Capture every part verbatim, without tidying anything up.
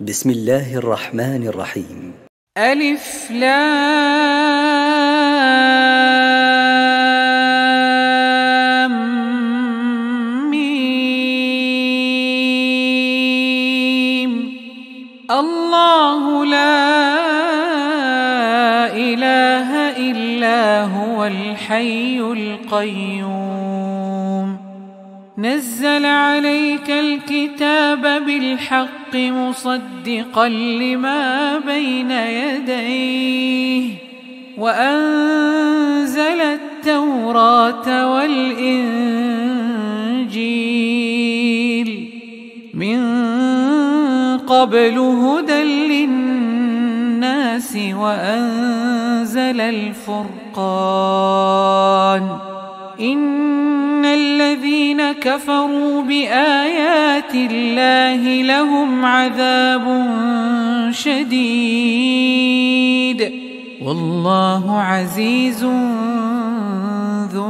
بسم الله الرحمن الرحيم. ألف لام ميم. الله لا إله إلا هو الحي القيوم نزل عليك الكتاب بالحق مصدقا لما بين يديه وأنزل التوراة والإنجيل من قبل هدى للناس وأنزل الفرقان إن الذين كفروا بآيات الله لهم عذاب شديد والله عزيز ذو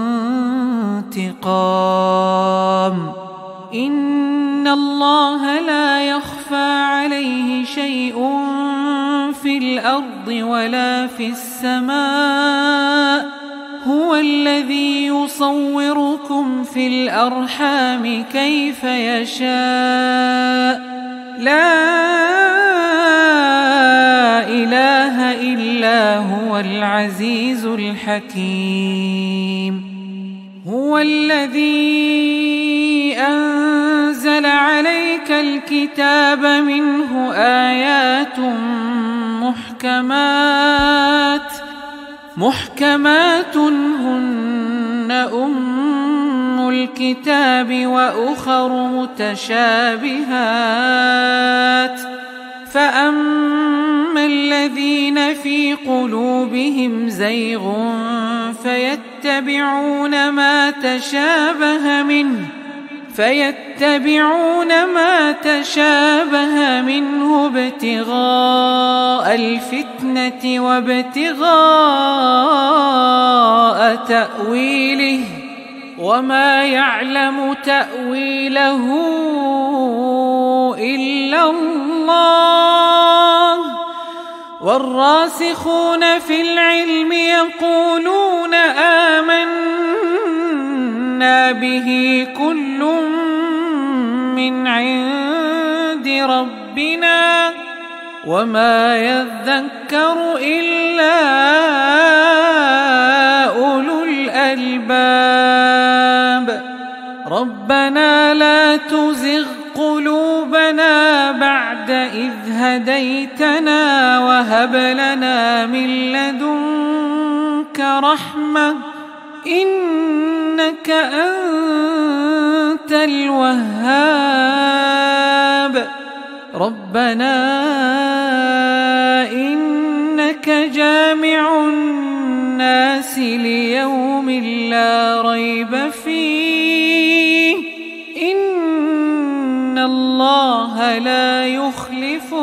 انتقام. إن الله لا يخفى عليه شيء في الأرض ولا في السماء هو الذي يصوركم في الأرحام كيف يشاء لا إله إلا هو العزيز الحكيم. هو الذي أنزل عليك الكتاب منه آيات محكمات محكمات هن أم الكتاب وأخر متشابهات فأما الذين في قلوبهم زيغ فيتبعون ما تشابه منه فيتبعون ما تشابه منه ابتغاء الفتنة وابتغاء تأويله وما يعلم تأويله إلا الله والراسخون في العلم يقولون آمنا به كل من عند ربنا وما يذكر إلا أولو الألباب. ربنا لا تزغ قلوبنا بعد إذ هديتنا وهب لنا من لدنك رحمة إنك أنت الوهاب. ربنا إنك جامع الناس ليوم لا ريب فيه إن الله لا يخلف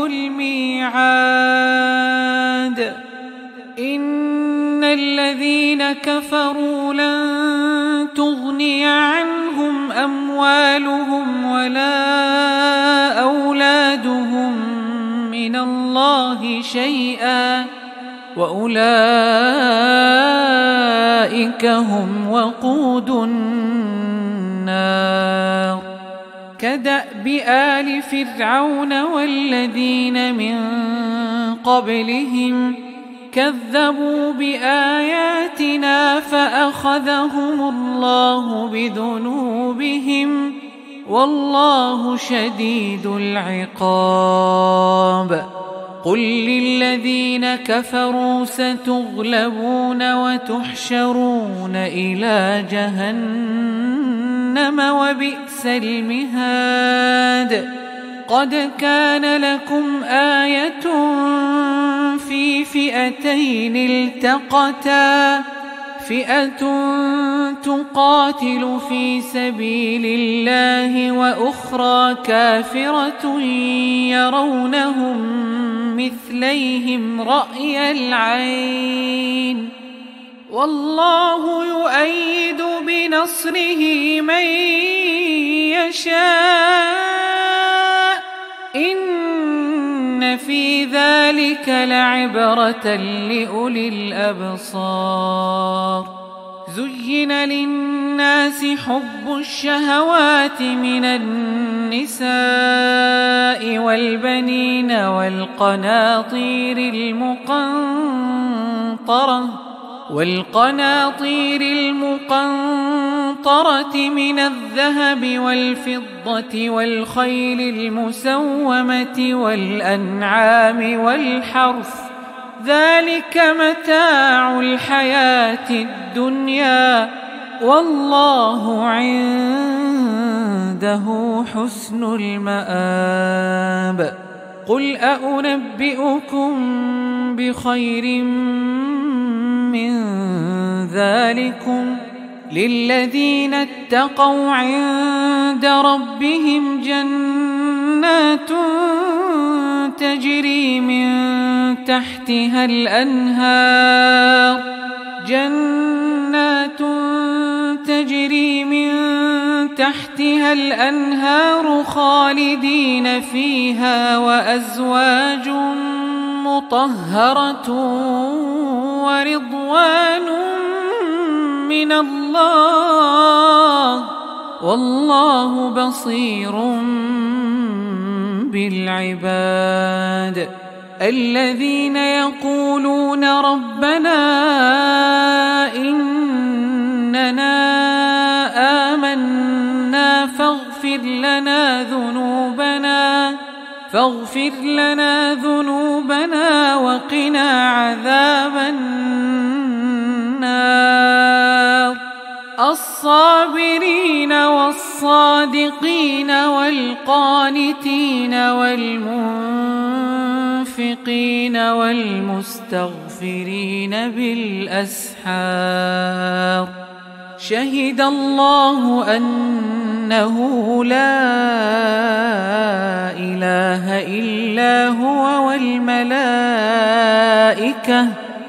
الميعاد. إن الذين كفروا لن تغني عنهم أموالهم ولا أولادهم من الله شيئا وأولئك هم وقود النار. كدأب آل فرعون والذين من قبلهم كذبوا بآياتنا فأخذهم الله بذنوبهم والله شديد العقاب. قل للذين كفروا ستغلبون وتحشرون إلى جهنم وبئس المهاد. قد كان لكم آية في فئتين التقتا فئة تقاتل في سبيل الله وأخرى كافرة يرونهم مثليهم رأي العين والله يؤيد بنصره من يشاء إن إن في ذلك لعبرة لأولي الأبصار. زين للناس حب الشهوات من النساء والبنين والقناطير المقنطرة والقناطير المقنطرة من الذهب والفضة والخيل المسومة والأنعام والحرث، ذلك متاع الحياة الدنيا، والله عنده حسن المآب. قل أنبئكم بخير من ذلكم للذين اتقوا عند ربهم جنات تجري من تحتها الأنهار جنات تجري من تحتها الأنهار خالدين فيها، وأزواج مطهرة ورضوان من الله، والله بصير بالعباد. الذين يقولون ربنا إننا آمنا فاغفر لنا ذنوبنا فاغفر لنا ذنوبنا وقنا عذاب النار. الصابرين والصادقين والقانتين والمنفقين والمستغفرين بالأسحار. شهد الله أنه لا إله إلا هو والملائكة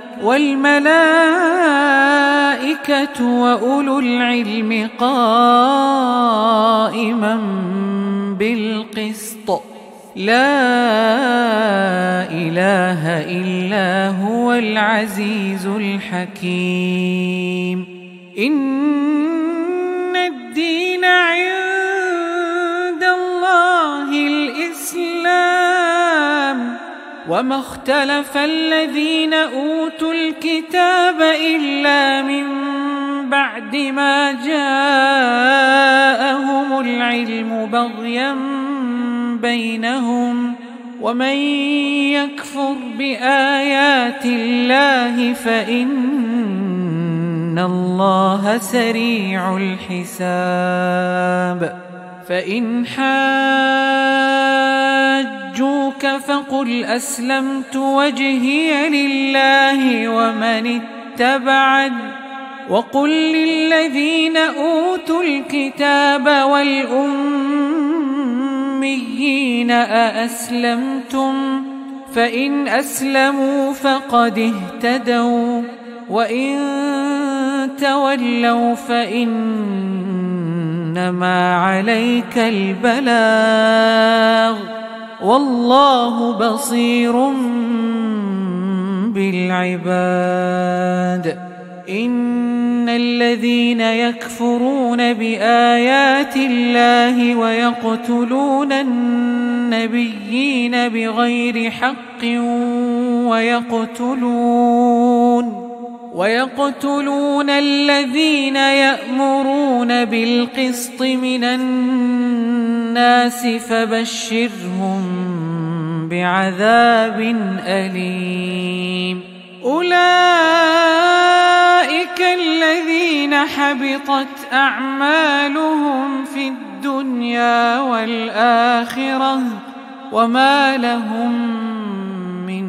والملائكة وأولو العلم قائما بالقسط، لا إله إلا هو العزيز الحكيم. إن الدين عند الله الإسلام، وما اختلف الذين أوتوا الكتاب إلا من بعد ما جاءهم العلم بغيا بينهم، ومن يكفر بآيات الله فإن الله سريع الحساب. فإن حاجوك فقل أسلمت وجهي لله ومن اتبعني، وقل للذين أوتوا الكتاب والأميين أأسلمتم؟ فإن أسلموا فقد اهتدوا، وإن تولوا فإنما عليك البلاغ، والله بصير بالعباد. إن الذين يكفرون بآيات الله ويقتلون النبيين بغير حق ويقتلون ويقتلون الذين يأمرون بالقسط من الناس فبشرهم بعذاب أليم. أولئك الذين حبطت أعمالهم في الدنيا والآخرة وما لهم من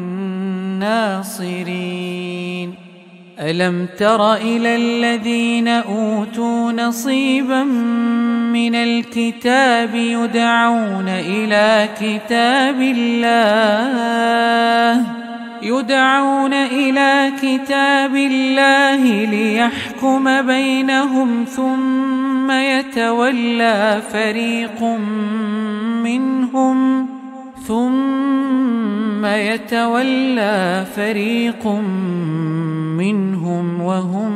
ناصرين. ألم تر إلى الذين أوتوا نصيبا من الكتاب يدعون إلى كتاب الله يدعون إلى كتاب الله ليحكم بينهم ثم يتولى فريق منهم ثم ثم يتولى فريق منهم وهم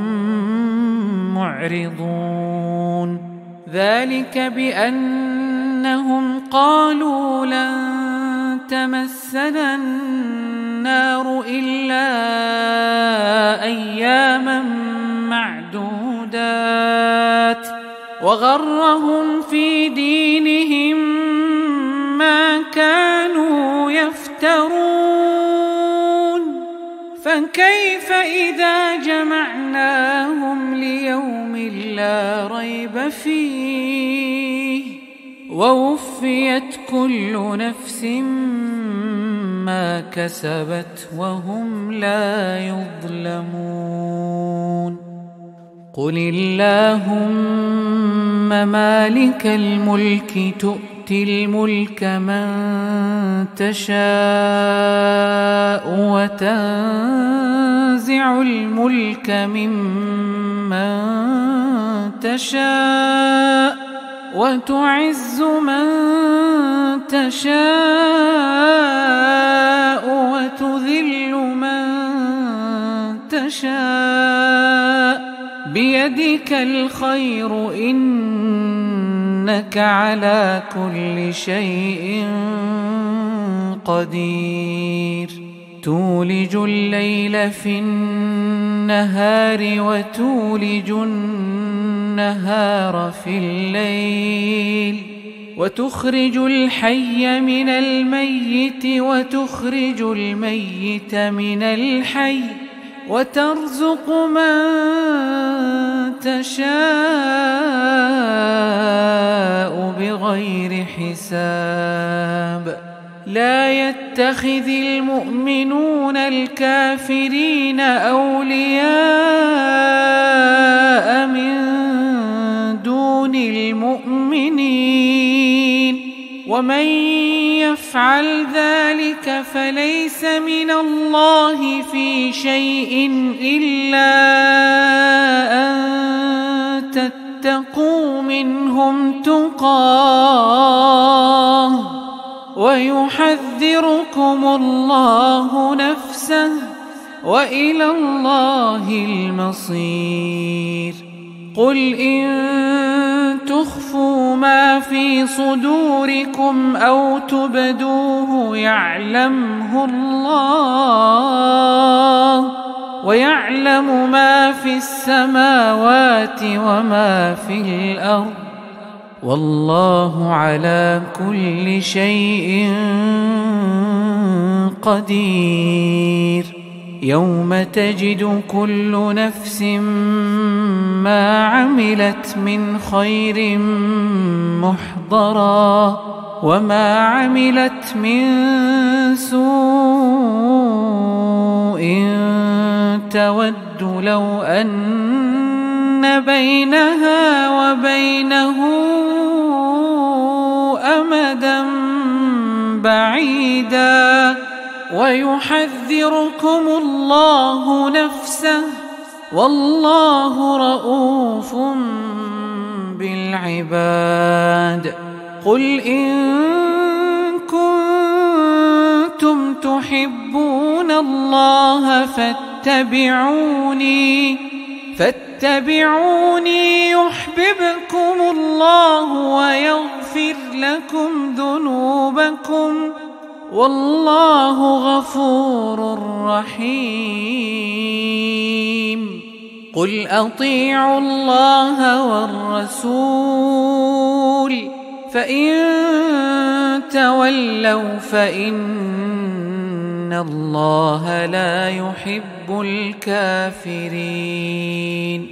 معرضون ذلك بأنهم قالوا لن تمسنا النار إلا أياما معدودات وغرهم في دينهم ما كانوا يفترون فكيف إذا جمعناهم ليوم لا ريب فيه ووفيت كل نفس ما كسبت وهم لا يظلمون قل اللهم مالك الملك تؤتي الملك من تشاء وتنزع الملك ممن تشاء وتعز من تشاء وتذل من تشاء بيدك الخير إنك على كل شيء قدير تولج الليل في النهار وتولج النهار في الليل وتخرج الحي من الميت وتخرج الميت من الحي وترزق من تشاء بغير حساب لا يتخذ المؤمنون الكافرين أولياء من دون المؤمنين ومن يفعل ذلك فليس من الله في شيء إلا أن تتقوا منهم تقاه ويحذركم الله نفسه وإلى الله المصير قل إن تخفوا ما في صدوركم أو تبدوه يعلمه الله ويعلم ما في السماوات وما في الأرض والله على كل شيء قدير يوم تجد كل نفس ما عملت من خير محضرا وما عملت من سوء تود لو أن بينها وبينه أمدا بعيدا ويحذركم الله نفسه والله رؤوف بالعباد قل إن كنتم تحبون الله فاتبعوني فاتبعوني يحببكم الله ويغفر لكم ذنوبكم والله غفور رحيم قل أطيعوا الله والرسول فإن تولوا فإن الله لا يحب الكافرين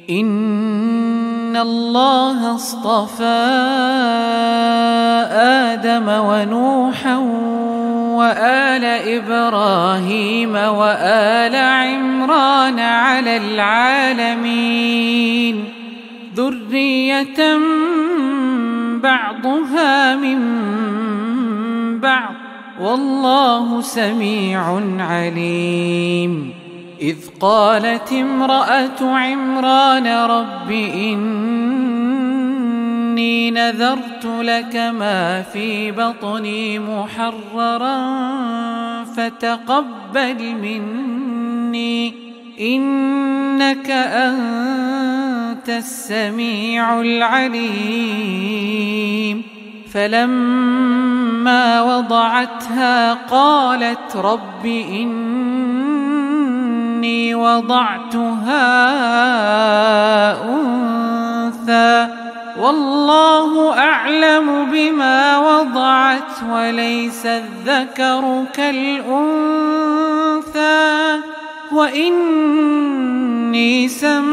إن الله اصطفى آدم ونوحا وآل إبراهيم وآل عمران على العالمين ذرية بعضها من بعض والله سميع عليم إذ قالت امرأة عمران رب إني نذرت لك ما في بطني محررا فتقبل مني إنك أنت السميع العليم. فلما وضعتها قالت رب إني وضعتها أنثى والله أعلم بما وضعت وليس الذكر كالأنثى وإني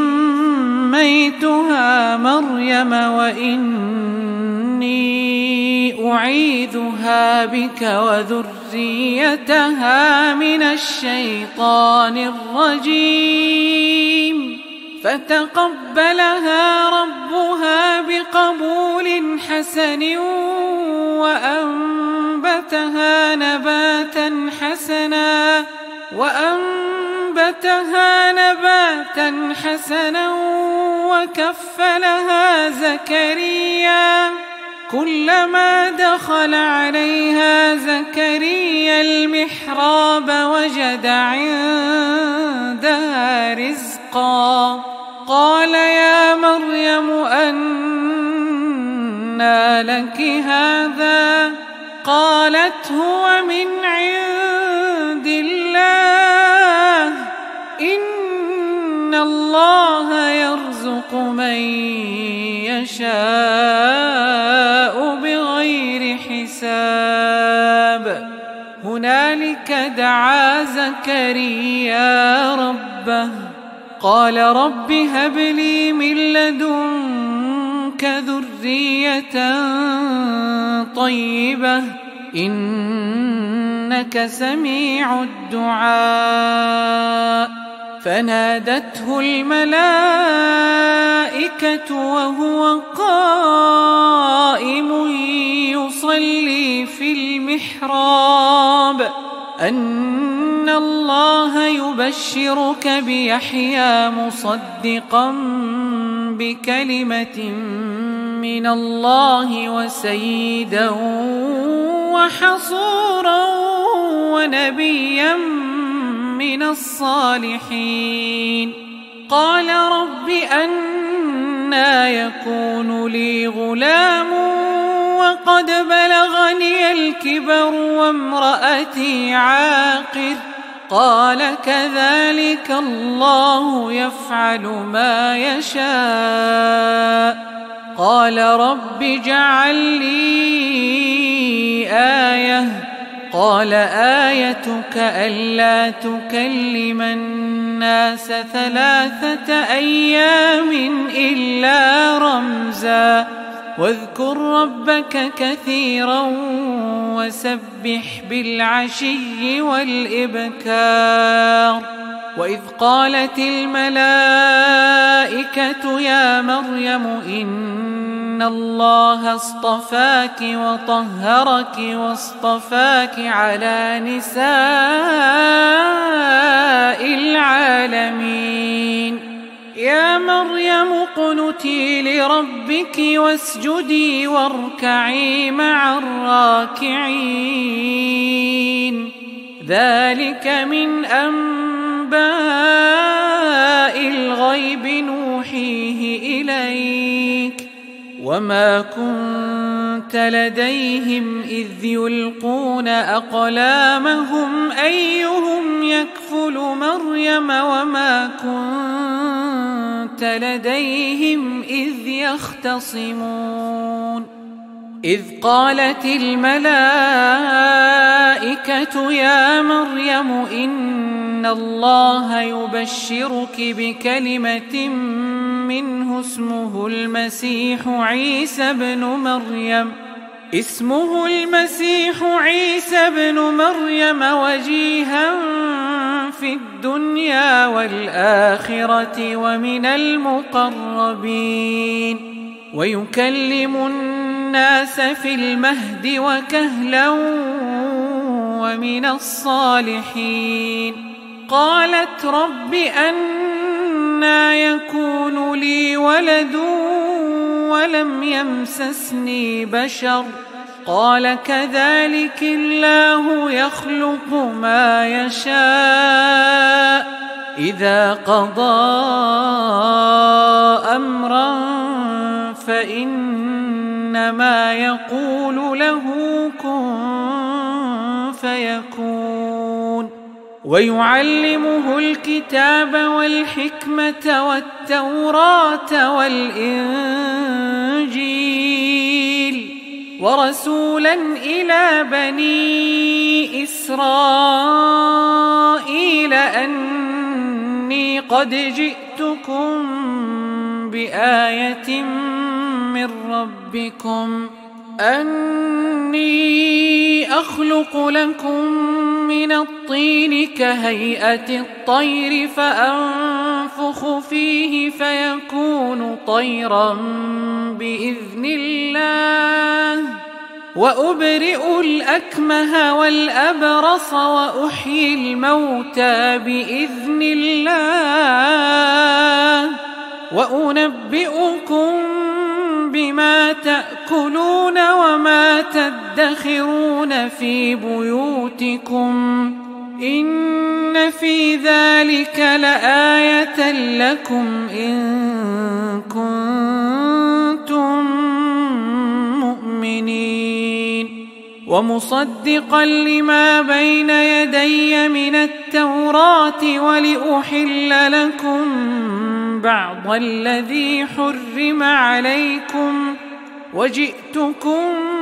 سميتها مريم وإني أعيذها بك وذريتها من الشيطان الرجيم. فتقبلها ربها بقبول حسن وأنبتها نباتا حسنا وأنبتها نباتا حسنا وكفلها زكريا. كلما دخل عليها زكريا المحراب وجد عندها رزقا قال يا مريم أنى لك هذا قالت هو من عند الله إن الله يرزق من يشاء بغير حساب. هنالك دعا زكريا ربه قال رب هب لي من لدنك ذرية طيبة إنك سميع الدعاء. فنادته الملائكة وهو قائم يصلي في المحراب أن الله يبشرك بيحيى مصدقا بكلمة من الله وسيدا وحصورا ونبيا من الصالحين. قال رب أنى يكون لي غلام وقد بلغني الكبر وامرأتي عاقر قال كذلك الله يفعل ما يشاء. قال رب اجعل لي آية قال آيتك ألا تكلم الناس ثلاثة أيام إلا رمزا واذكر ربك كثيرا وسبح بالعشي والإبكار. وإذ قالت الملائكة يا مريم إن الله اصطفاك وطهرك واصطفاك على نساء العالمين. يا مريم اقنتي لربك واسجدي واركعي مع الراكعين. ذلك من أنباء الغيب نوحيه إليك وما كنت لديهم إذ يلقون أقلامهم أيهم يكفل مريم وما كنت لديهم إذ يختصمون. إذ قالت الملائكة يا مريم إن الله يبشرك بكلمة منه اسمه المسيح عيسى بن مريم اسمه المسيح عيسى بن مريم وجيها في الدنيا والآخرة ومن المقربين ويكلم الناس في المهد وكهلا ومن الصالحين. قالت رب أنى يكون لي ولد ولم يمسسني بشر قال كذلك الله يخلق ما يشاء إذا قضى أمرا فإنما يقول له كن فيكون ويعلمه الكتاب والحكمة والتوراة والإنجيل ورسولا إلى بني إسرائيل أني قد جئتكم بآية من ربكم أني أخلق لكم من الطين كهيئة الطير فأنفخ فيه فيكون طيرا بإذن الله وأبرئ الأكمه والأبرص وأحيي الموتى بإذن الله وأنبئكم بما تأكلون وما تدخرون في بيوتكم إن في ذلك لآية لكم إن كنتم مؤمنين ومصدقا لما بين يدي من التوراة ولأحل لكم بعض الذي حرم عليكم وجئتكم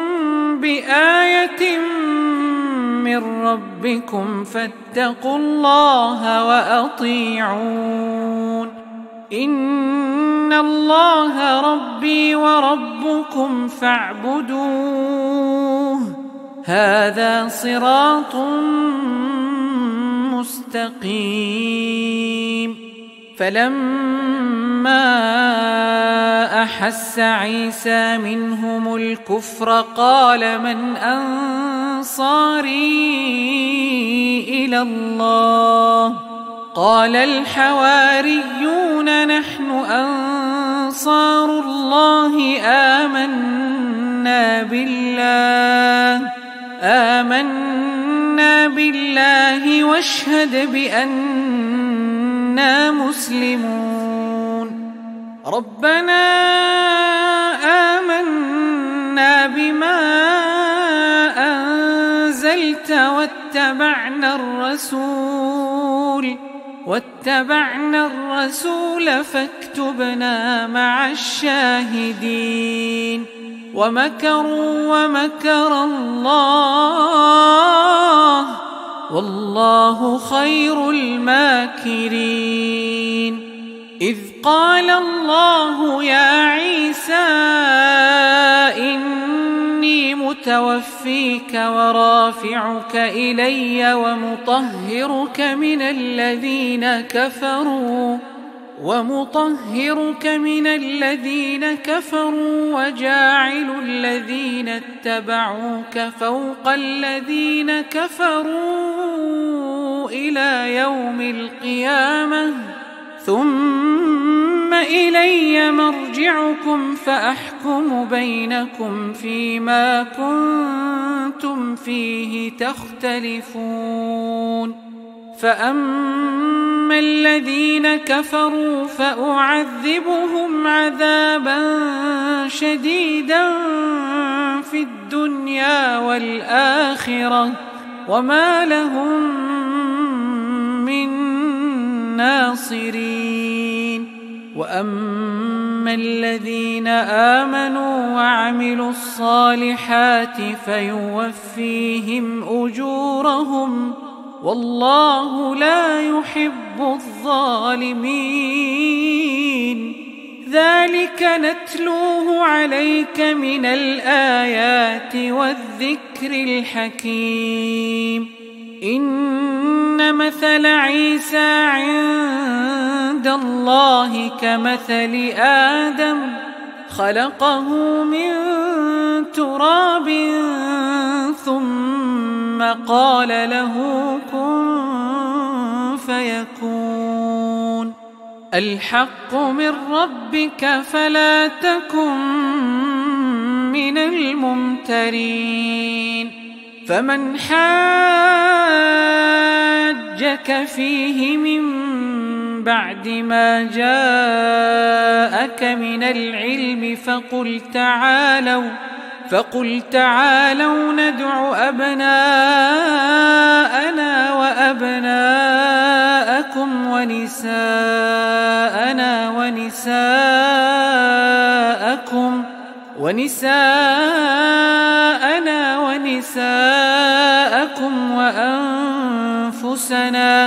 بآية من ربكم فاتقوا الله وأطيعون إن الله ربي وربكم فاعبدوه هذا صراط مستقيم فلما أحس عيسى منهم الكفر قال من أنصاري إلى الله قال الحواريون نحن أنصار الله آمنا بالله آمنا بالله واشهد بأننا مسلمون ربنا آمنا بما أنزلت واتبعنا الرسول واتبعنا الرسول فاكتبنا مع الشاهدين ومكروا ومكر الله والله خير الماكرين إذ قال الله يا عيسى إني متوفيك ورافعك إلي ومطهرك من الذين كفروا ومطهرك من الذين كفروا وجاعل الذين اتبعوك فوق الذين كفروا إلى يوم القيامة ثم إلي مرجعكم فأحكم بينكم فيما كنتم فيه تختلفون فأما الذين كفروا فأعذبهم عذابا شديدا في الدنيا والآخرة وما لهم من ناصرين وأما الذين آمنوا وعملوا الصالحات فيوفيهم أجورهم والله لا يحب الظالمين ذلك نتلوه عليك من الآيات والذكر الحكيم إن مثل عيسى عند الله كمثل آدم خلقه من تراب ثم قال له كن فيكون الحق من ربك فلا تكن من الممترين. فمن حاجك فيه من بعد ما جاءك من العلم فقل تعالوا فقل تعالوا ندع أبناءنا وأبناءكم ونساءنا ونساءكم ونساءنا ونساءكم وأنفسنا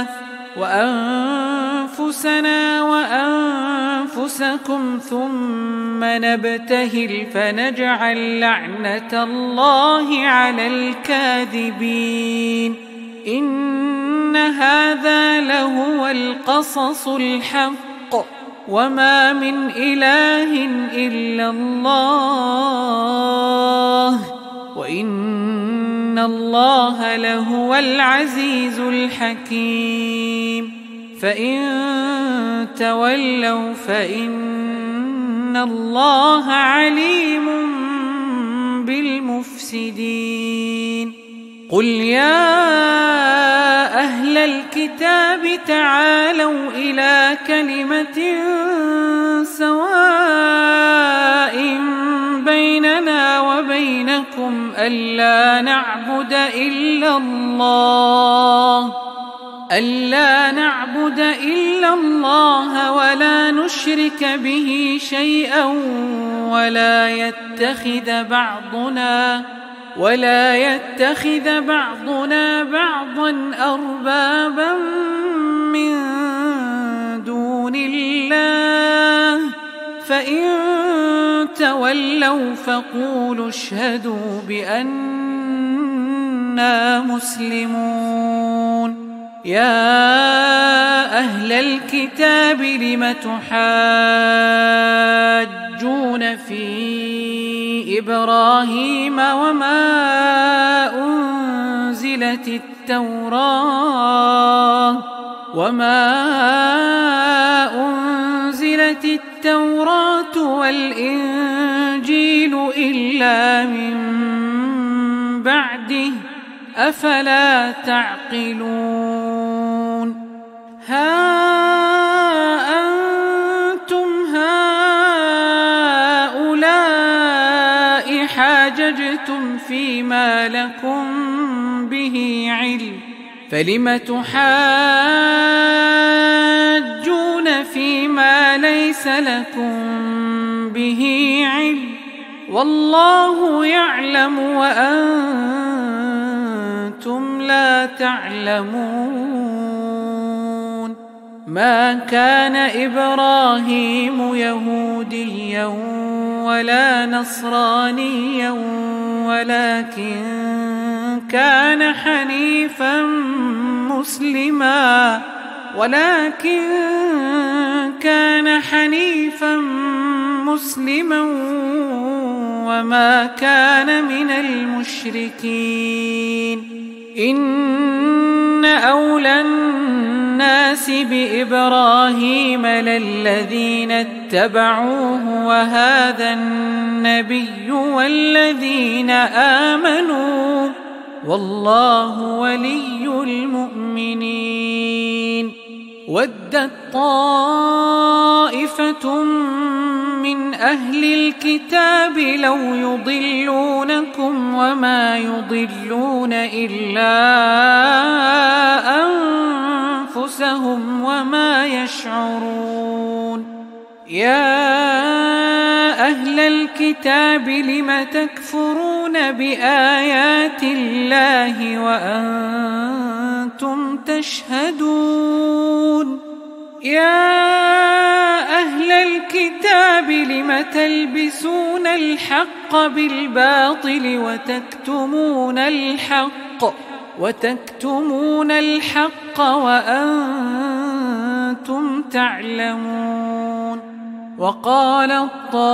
وأنفسنا وأنفسكم ثم نبتهل فنجعل لعنة الله على الكاذبين. إن هذا لهو القصص الحق وما من إله إلا الله وإن الله لهو العزيز الحكيم. فإن تولوا فإن الله عليم بالمفسدين. قل يا أهل الكتاب تعالوا إلى كلمة سواء بيننا وبينكم ألا نعبد إلا الله ألا نعبد إلا الله ولا نشرك به شيئا ولا يتخذ بعضنا ولا يتخذ بعضنا بعضا أربابا من دون الله فإن تولوا فقولوا اشهدوا بأننا مسلمون. يا أهل الكتاب لم تحاجون في إبراهيم وما أنزلت التوراة وما أنزلت التوراة والإنجيل إلا من بعده أفلا تعقلون. ها أنتم هؤلاء حاججتم فيما لكم به علم فلم تحاجون فيما ليس لكم به علم والله يعلم وأنتم لا تعلمون. ما كان إبراهيم يهوديا ولا نصرانيا ولكن كان حنيفا مسلما ولكن كان حنيفا مسلما وما كان من المشركين. إن أولى الناس بإبراهيم للذين اتبعوه وهذا النبي والذين آمنوا والله ولي المؤمنين. ودت طائفة من أهل الكتاب لو يضلونكم وما يضلون إلا أنفسهم وما يشعرون. يا أهل الكتاب لم تكفرون بآيات الله وأنتم تشهدون. يا أهل الكتاب لم تلبسون الحق بالباطل وتكتمون الحق وتكتمون الحق وأنتم تعلمون. وقالت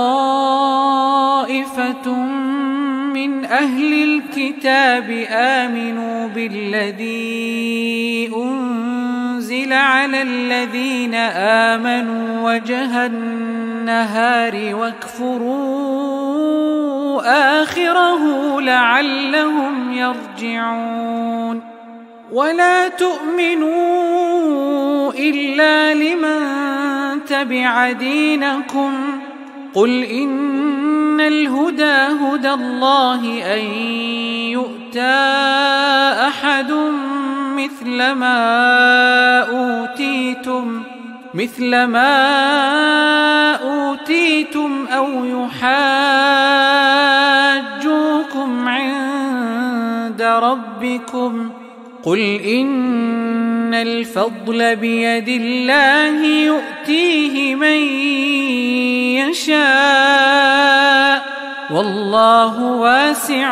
طائفة من أهل الكتاب آمنوا بالذي أنزل على الذين آمنوا وجه النهار واكفروا آخره لعلهم يرجعون ولا تؤمنوا إلا لمن تبع دينكم قل إن الهدى هدى الله أن يؤتى أحد مثل ما أوتيتم مثل ما أوتيتم أو يحاجوكم عند ربكم قل إن الفضل بيد الله يؤتيه من يشاء والله واسع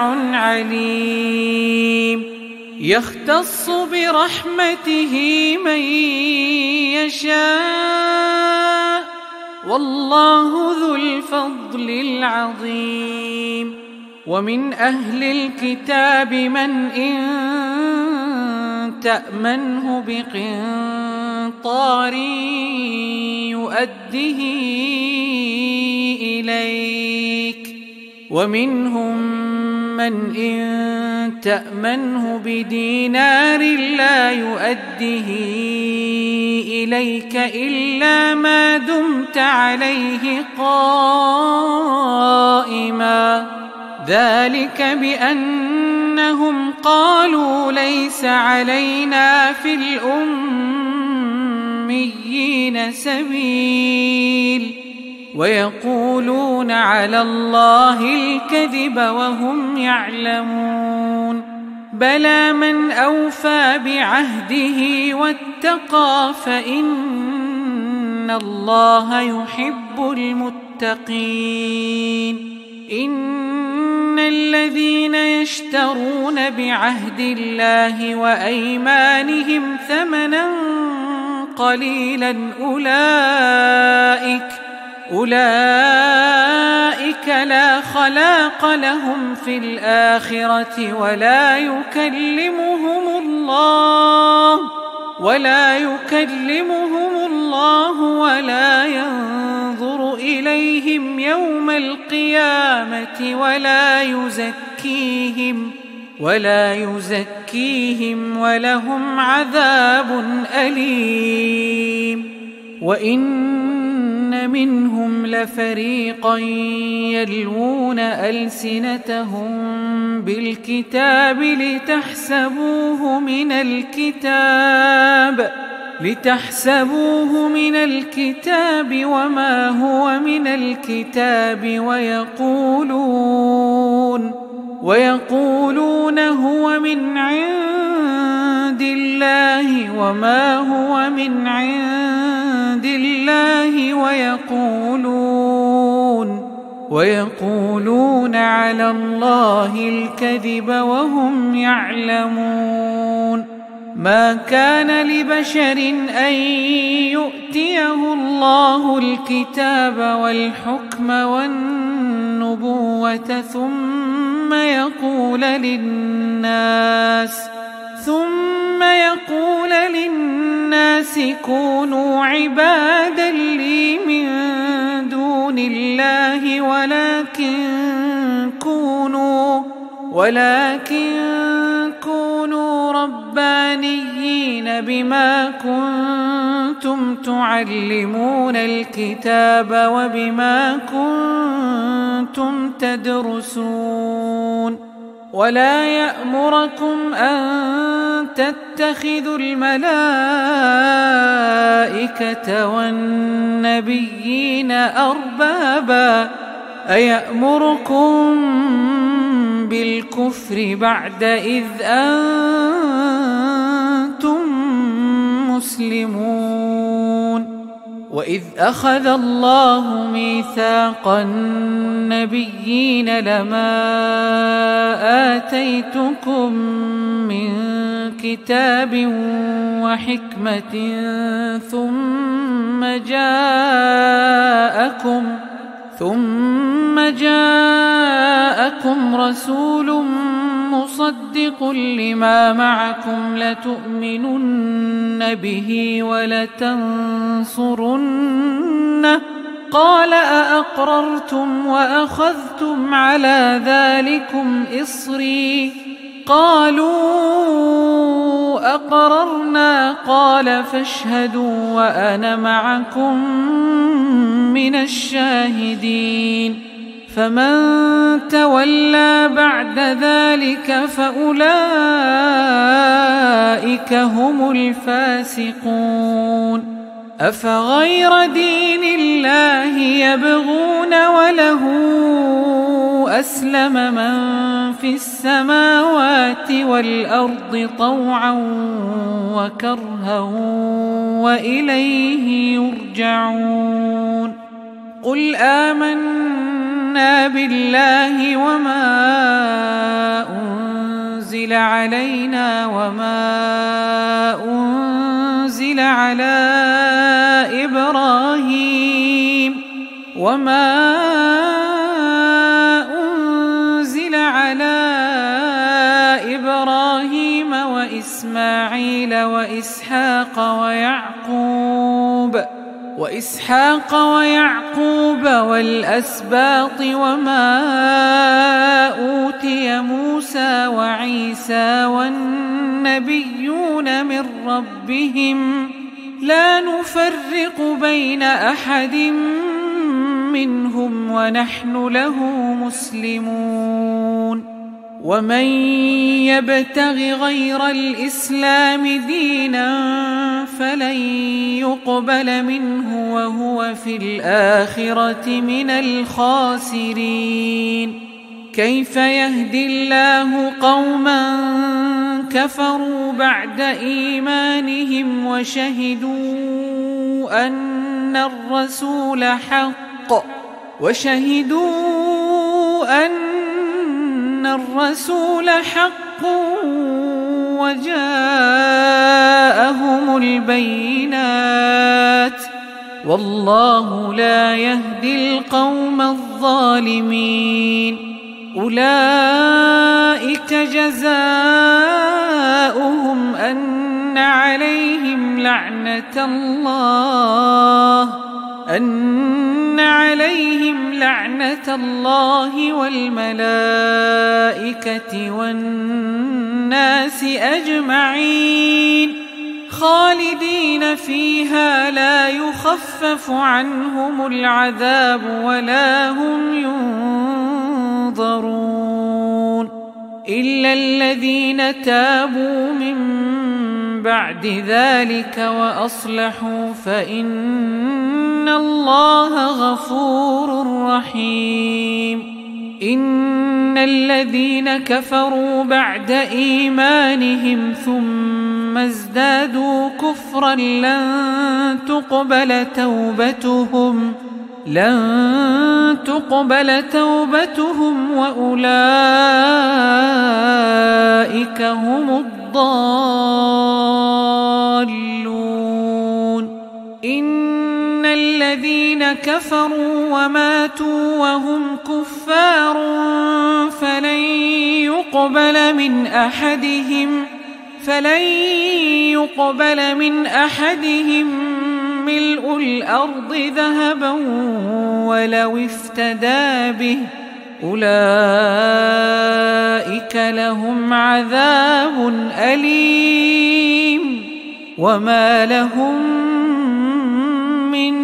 عليم يختص برحمته من يشاء والله ذو الفضل العظيم ومن أهل الكتاب من إن تأمنه بقنطار يؤده إليك ومنهم من إن تأمنه بدينار لا يؤده إليك إلا ما دمت عليه قائما ذلك بأنهم قالوا ليس علينا في الأميين سبيل ويقولون على الله الكذب وهم يعلمون بلى من أوفى بعهده واتقى فإن الله يحب المتقين إن الذين يشترون بعهد الله وأيمانهم ثمنا قليلا أولئك أولئك لا خلاق لهم في الآخرة ولا يكلمهم الله ولا يكلمهم الله ولا ينظر إليهم يوم القيامة ولا يزكيهم ولا يزكيهم ولهم عذاب أليم وإن منهم لفريقا يلوون ألسنتهم بالكتاب لتحسبوه من الكتاب لتحسبوه من الكتاب وما هو من الكتاب ويقولون ويقولون هو من عند الله وما هو من عند الله ويقولون ويقولون على الله الكذب وهم يعلمون ما كان لبشر أن يؤتيه الله الكتاب والحكم والنبوة ثم يقول للناس ثم يقول للناس كونوا عبادا لي من دون الله ولكن كونوا ولكن كونوا ربانيين بما كنتم تعلمون الكتاب وبما كنتم تدرسون ولا يأمركم أن تتخذوا الملائكة والنبيين أربابا أيأمركم بالكفر بعد إذ أنتم مسلمون وإذ أخذ الله ميثاق النبيين لما آتيتكم من كتاب وحكمة ثم جاءكم ثم جاءكم رسول مصدق لما معكم لتؤمنن به ولتنصرنه قال أأقررتم وأخذتم على ذلكم إصري قالوا أقررنا قال فاشهدوا وأنا معكم من الشاهدين فمن تولى بعد ذلك فأولئك هم الفاسقون أفغير دين الله يبغون وله أسلم من في السماوات والأرض طوعا وكرها وإليه يرجعون قل آمنا بالله وما أنزل علينا وما أنزل على إبراهيم وما أنزل على إبراهيم وإسماعيل وإسحاق ويعقوب وإسحاق ويعقوب والأسباط وما أوتي موسى وعيسى والنبيون من ربهم لا نفرق بين أحد منهم ونحن له مسلمون ومن يبتغ غير الإسلام دينا فلن يقبل منه وهو في الآخرة من الخاسرين كيف يهدي الله قوما كفروا بعد إيمانهم وشهدوا أن الرسول حق وشهدوا أن الرسول حق وجاءهم البينات والله لا يهدي القوم الظالمين أولئك جزاؤهم أن عليهم لعنة الله أن عليهم لعنة الله والملائكة والناس أجمعين خالدين فيها لا يخفف عنهم العذاب ولا هم ينظرون إلا الذين تابوا من بعد ذلك وأصلحوا فإن الله غفور رحيم إن الذين كفروا بعد إيمانهم ثم ازدادوا كفرا لن تقبل توبتهم لن تقبل توبتهم وأولئك هم الضالون إن الذين كفروا وماتوا وهم كفار فلن يقبل من أحدهم فلن يقبل من أحدهم ملء الأرض ذهبا ولو افتدى به أولئك لهم عذاب أليم وما لهم من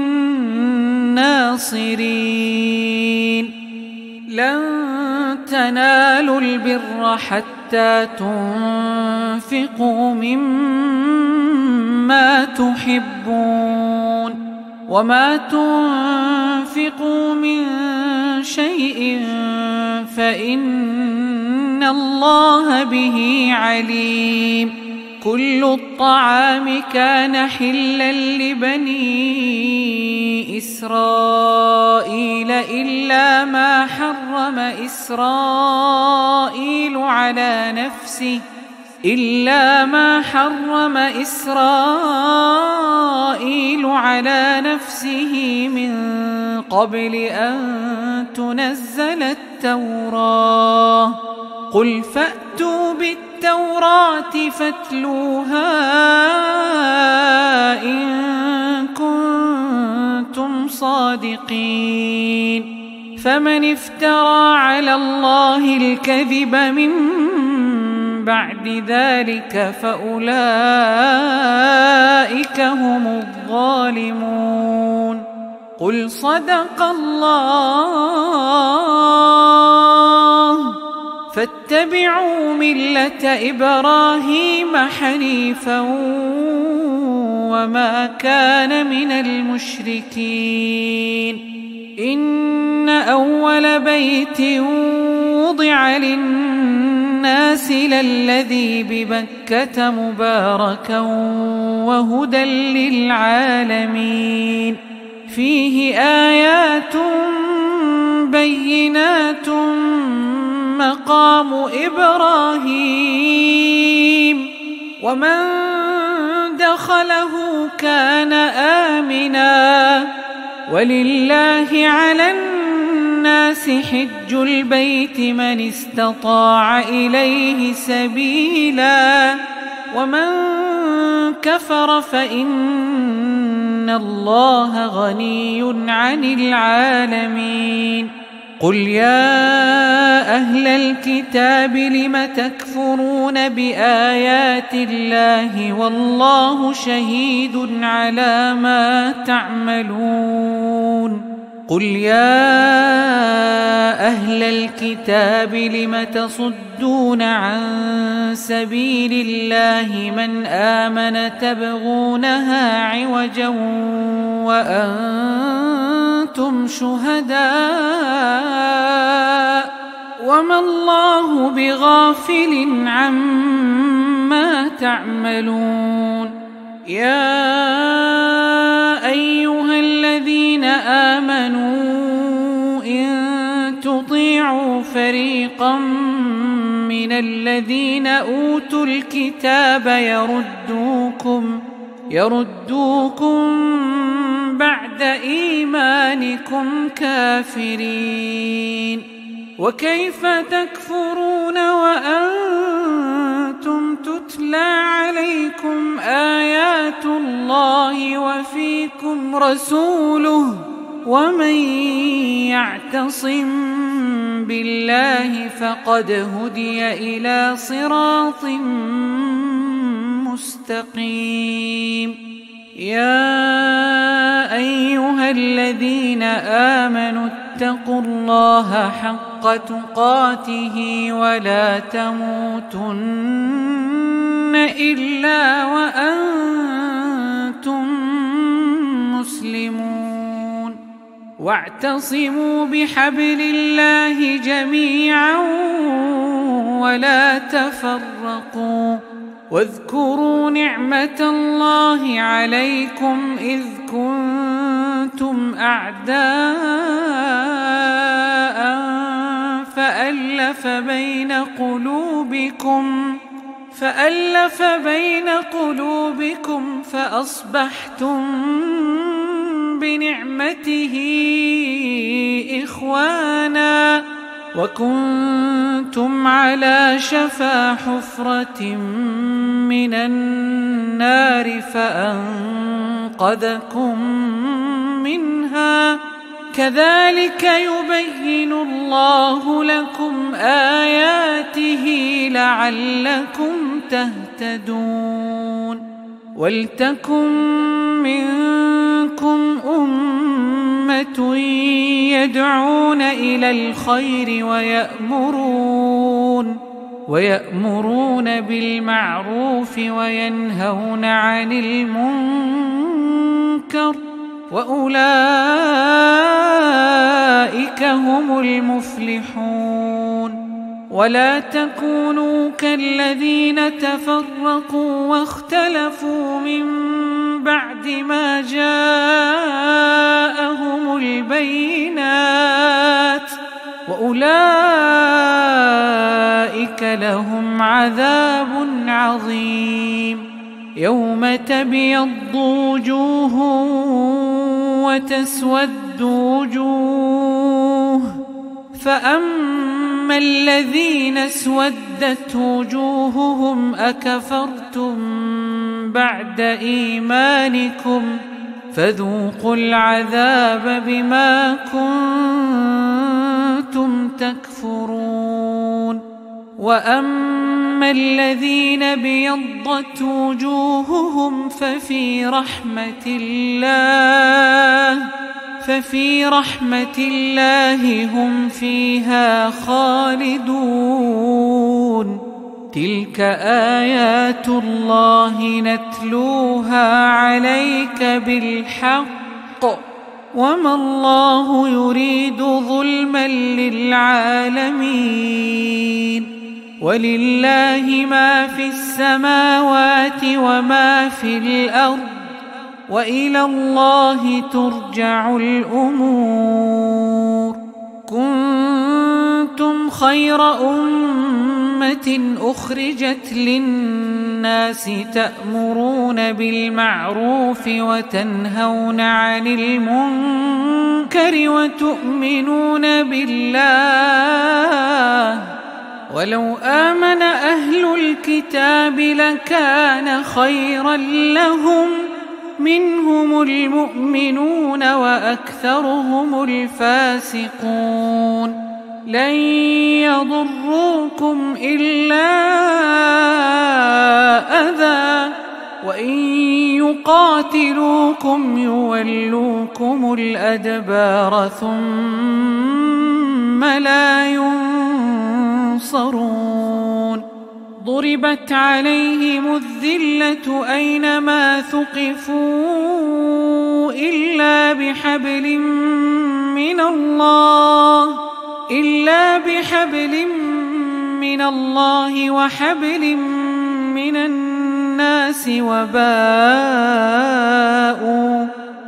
ناصرين لن تنالوا البر حتى تنفقوا مما تحبون وما تنفقوا من شيء فإن الله به عليم كل الطعام كان حلا لبني إسرائيل إلا ما حرم إسرائيل على نفسه إلا ما حرم إسرائيل على نفسه من قبل أن تنزل التوراة قل فأتوا بالتوراة فاتلوها إن كنتم صادقين الصادقين. فمن افترى على الله الكذب من بعد ذلك فأولئك هم الظالمون. قل صدق الله فاتبعوا ملة إبراهيم حنيفا وما كان من المشركين. إن أول بيت وضع للناس للذي ببكة مباركا وهدى للعالمين فيه آيات بينات مقام إبراهيم ومن دخله كان آمنا ولله على الناس حج البيت من استطاع إليه سبيلا ومن كفر فإن الله غني عن العالمين. قل يا أهل الكتاب لم تكفرون بآيات الله والله شهيد على ما تعملون. قل يا أهل الكتاب لم تصدون عن سبيل الله من آمن تبغونها عوجا وأنتم شهداء وما الله بغافل عما تعملون. يا أيها الذين آمنوا إن تطيعوا فريقا من الذين أوتوا الكتاب يردوكم يردوكم بعد إيمانكم كافرين وكيف تكفرون وأنتم تتلى عليكم آيات الله وفيكم رسوله ومن يعتصم بالله فقد هدي إلى صراط مستقيم. يا أيها الذين آمنوا اتقوا الله حق تقاته ولا تموتن إلا وأنتم مسلمون. واعتصموا بحبل الله جميعا ولا تفرقوا واذكروا نعمة الله عليكم إذ كنتم أعداء فألف بين قلوبكم فألف بين قلوبكم فأصبحتم بنعمته إخوانا وكنتم على شفا حفرة من النار فأنقذكم منها كذلك يبين الله لكم آياته لعلكم تهتدون. ولتكن منكم أمة يدعون إلى الخير ويأمرون ويأمرون بالمعروف وينهون عن المنكر وأولئك هم المفلحون. ولا تكونوا كالذين تفرقوا واختلفوا من بعد ما جاءهم البينات وأولئك لهم عذاب عظيم. يوم تبيض وجوه وتسود وجوه فأما الذين اسودت وجوههم أكفرتم بعد إيمانكم فذوقوا العذاب بما كنتم تكفرون. وأما الذين ابيضت وجوههم ففي رحمة الله ففي رحمة الله هم فيها خالدون. تلك آيات الله نتلوها عليك بالحق وما الله يريد ظلما للعالمين. ولله ما في السماوات وما في الأرض وإلى الله ترجع الأمور. كنتم خير أمة أخرجت للناس تأمرون بالمعروف وتنهون عن المنكر وتؤمنون بالله. ولو آمن أهل الكتاب لكان خيرا لهم منهم المؤمنون وأكثرهم الفاسقون. لن يضروكم إلا أذى وإن يقاتلوكم يولوكم الأدبار ثم لا ينصرون. ضربت عليهم الذلة أينما ثقفوا إلا بحبل من الله إلا بحبل من الله وحبل من الناس وباءوا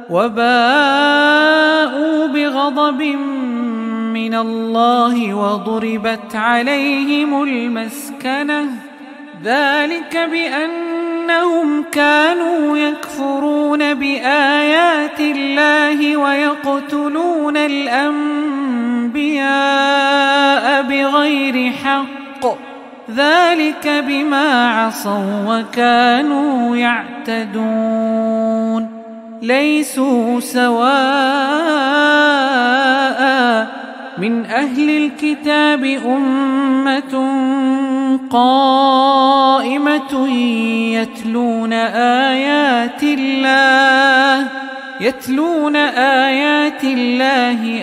وباءوا بغضب من الله وضربت عليهم المسكنة. ذلك بأنهم كانوا يكفرون بآيات الله ويقتلون الأنبياء بغير حق. ذلك بما عصوا وكانوا يعتدون. ليسوا سواء من أهل الكتاب أمة قائمة يتلون آيات الله يتلون آيات الله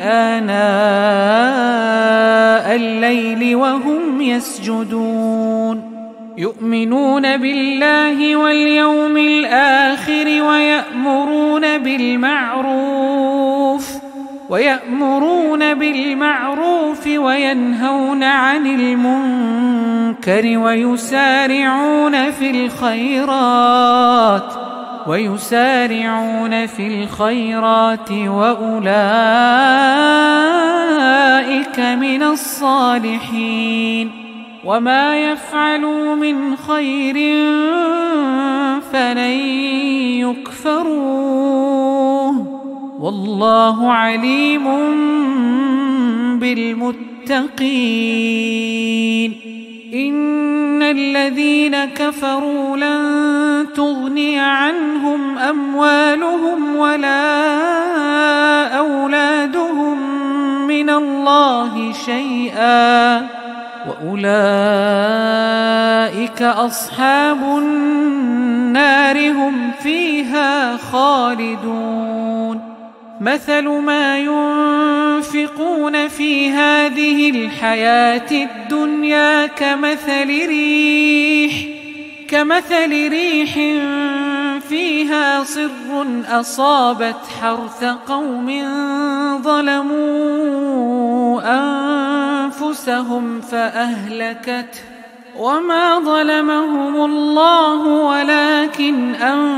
آناء الليل وهم يسجدون. يؤمنون بالله واليوم الآخر ويأمرون بالمعروف ويأمرون بالمعروف وينهون عن المنكر ويسارعون في الخيرات ويسارعون في الخيرات وأولئك من الصالحين. وما يفعلوا من خير فلن يكفروه والله عليم بالمتقين. إن الذين كفروا لن تغني عنهم أموالهم ولا أولادهم من الله شيئا وأولئك أصحاب النار هم فيها خالدون. مثل ما ينفقون في هذه الحياة الدنيا كمثل ريح كمثل ريح فيها صر أصابت حرث قوم ظلموا أنفسهم فأهلكته وما ظلمهم الله ولكن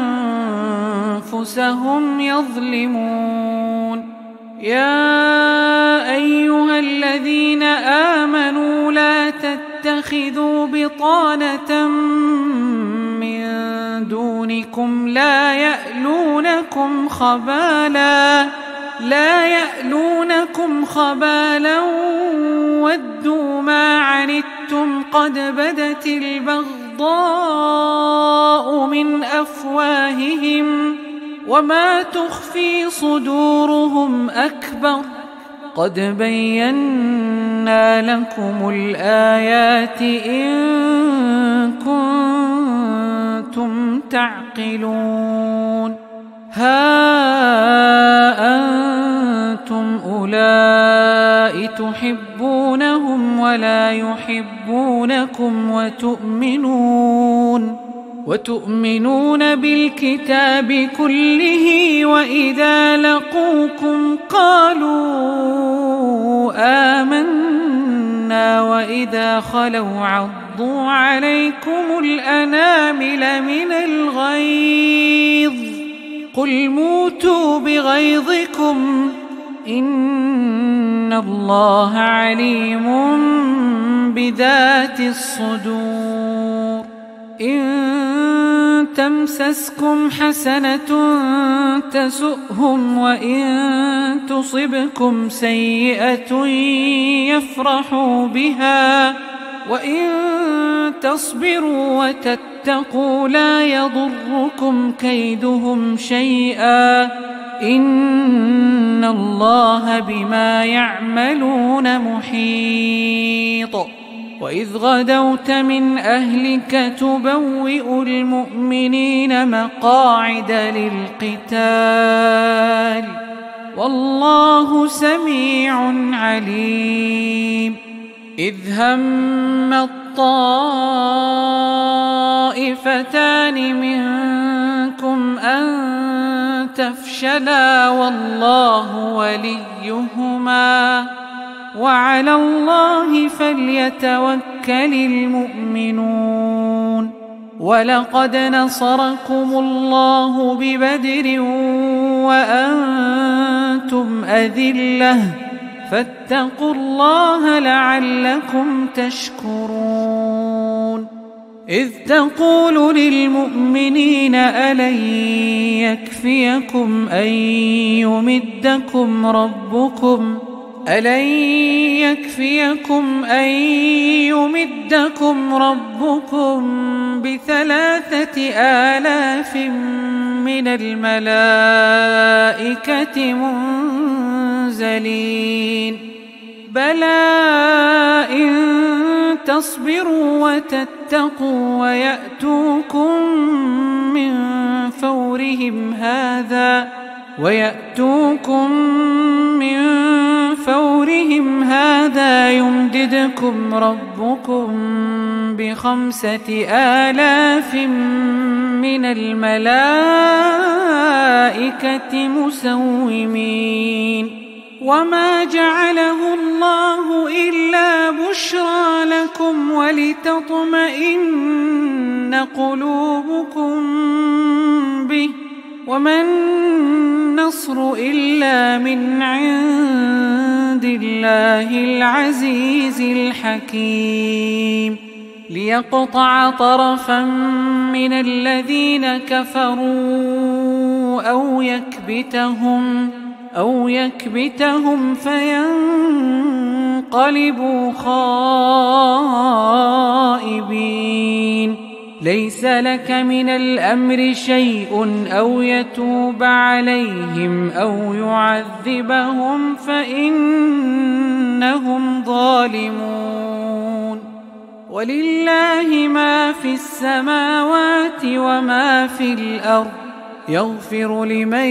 أنفسهم يظلمون. يا أيها الذين آمنوا لا تتخذوا بطانة من دونكم لا يألونكم خبالا لا يألونكم خبالا ودوا ما عنتم قد بدت البغضاء من أفواههم وما تخفي صدورهم أكبر قد بينا لكم الآيات إن كنتم تعقلون ها أنتم أولئك تحبونهم ولا يحبونكم وتؤمنون وتؤمنون بالكتاب كله وإذا لقوكم قالوا آمنا وإذا خلوا عضوا عليكم الأنامل من الغيظ قل موتوا بغيظكم إن الله عليم بذات الصدور إن تمسسكم حسنة تسؤهم وإن تصبكم سيئة يفرحوا بها وإن تصبروا وتتقوا لا يضركم كيدهم شيئا إن الله بما يعملون محيط وإذ غدوت من أهلك تبوئ المؤمنين مقاعد للقتال والله سميع عليم إذ هم الطائفتان منكم أن تفشلا والله وليهما وعلى الله فليتوكل المؤمنون ولقد نصركم الله ببدر وأنتم أذلة فاتقوا الله لعلكم تشكرون إذ تقول للمؤمنين ألن يكفيكم أن يمدكم ربكم ألن يكفيكم أن يمدكم ربكم بثلاثة آلاف من الملائكة منزلين بلى إن تصبروا وتتقوا ويأتوكم من فورهم هذا ويأتوكم من فورهم هذا يمددكم ربكم بخمسة آلاف من الملائكة مسومين وما جعله الله إلا بشرى لكم ولتطمئن قلوبكم به وما النصر إلا من عند الله العزيز الحكيم ليقطع طرفا من الذين كفروا أو يكبتهم أو يكبتهم فينقلبوا خائبين ليس لك من الأمر شيء أو يتوب عليهم أو يعذبهم فإنهم ظالمون ولله ما في السماوات وما في الأرض يغفر لمن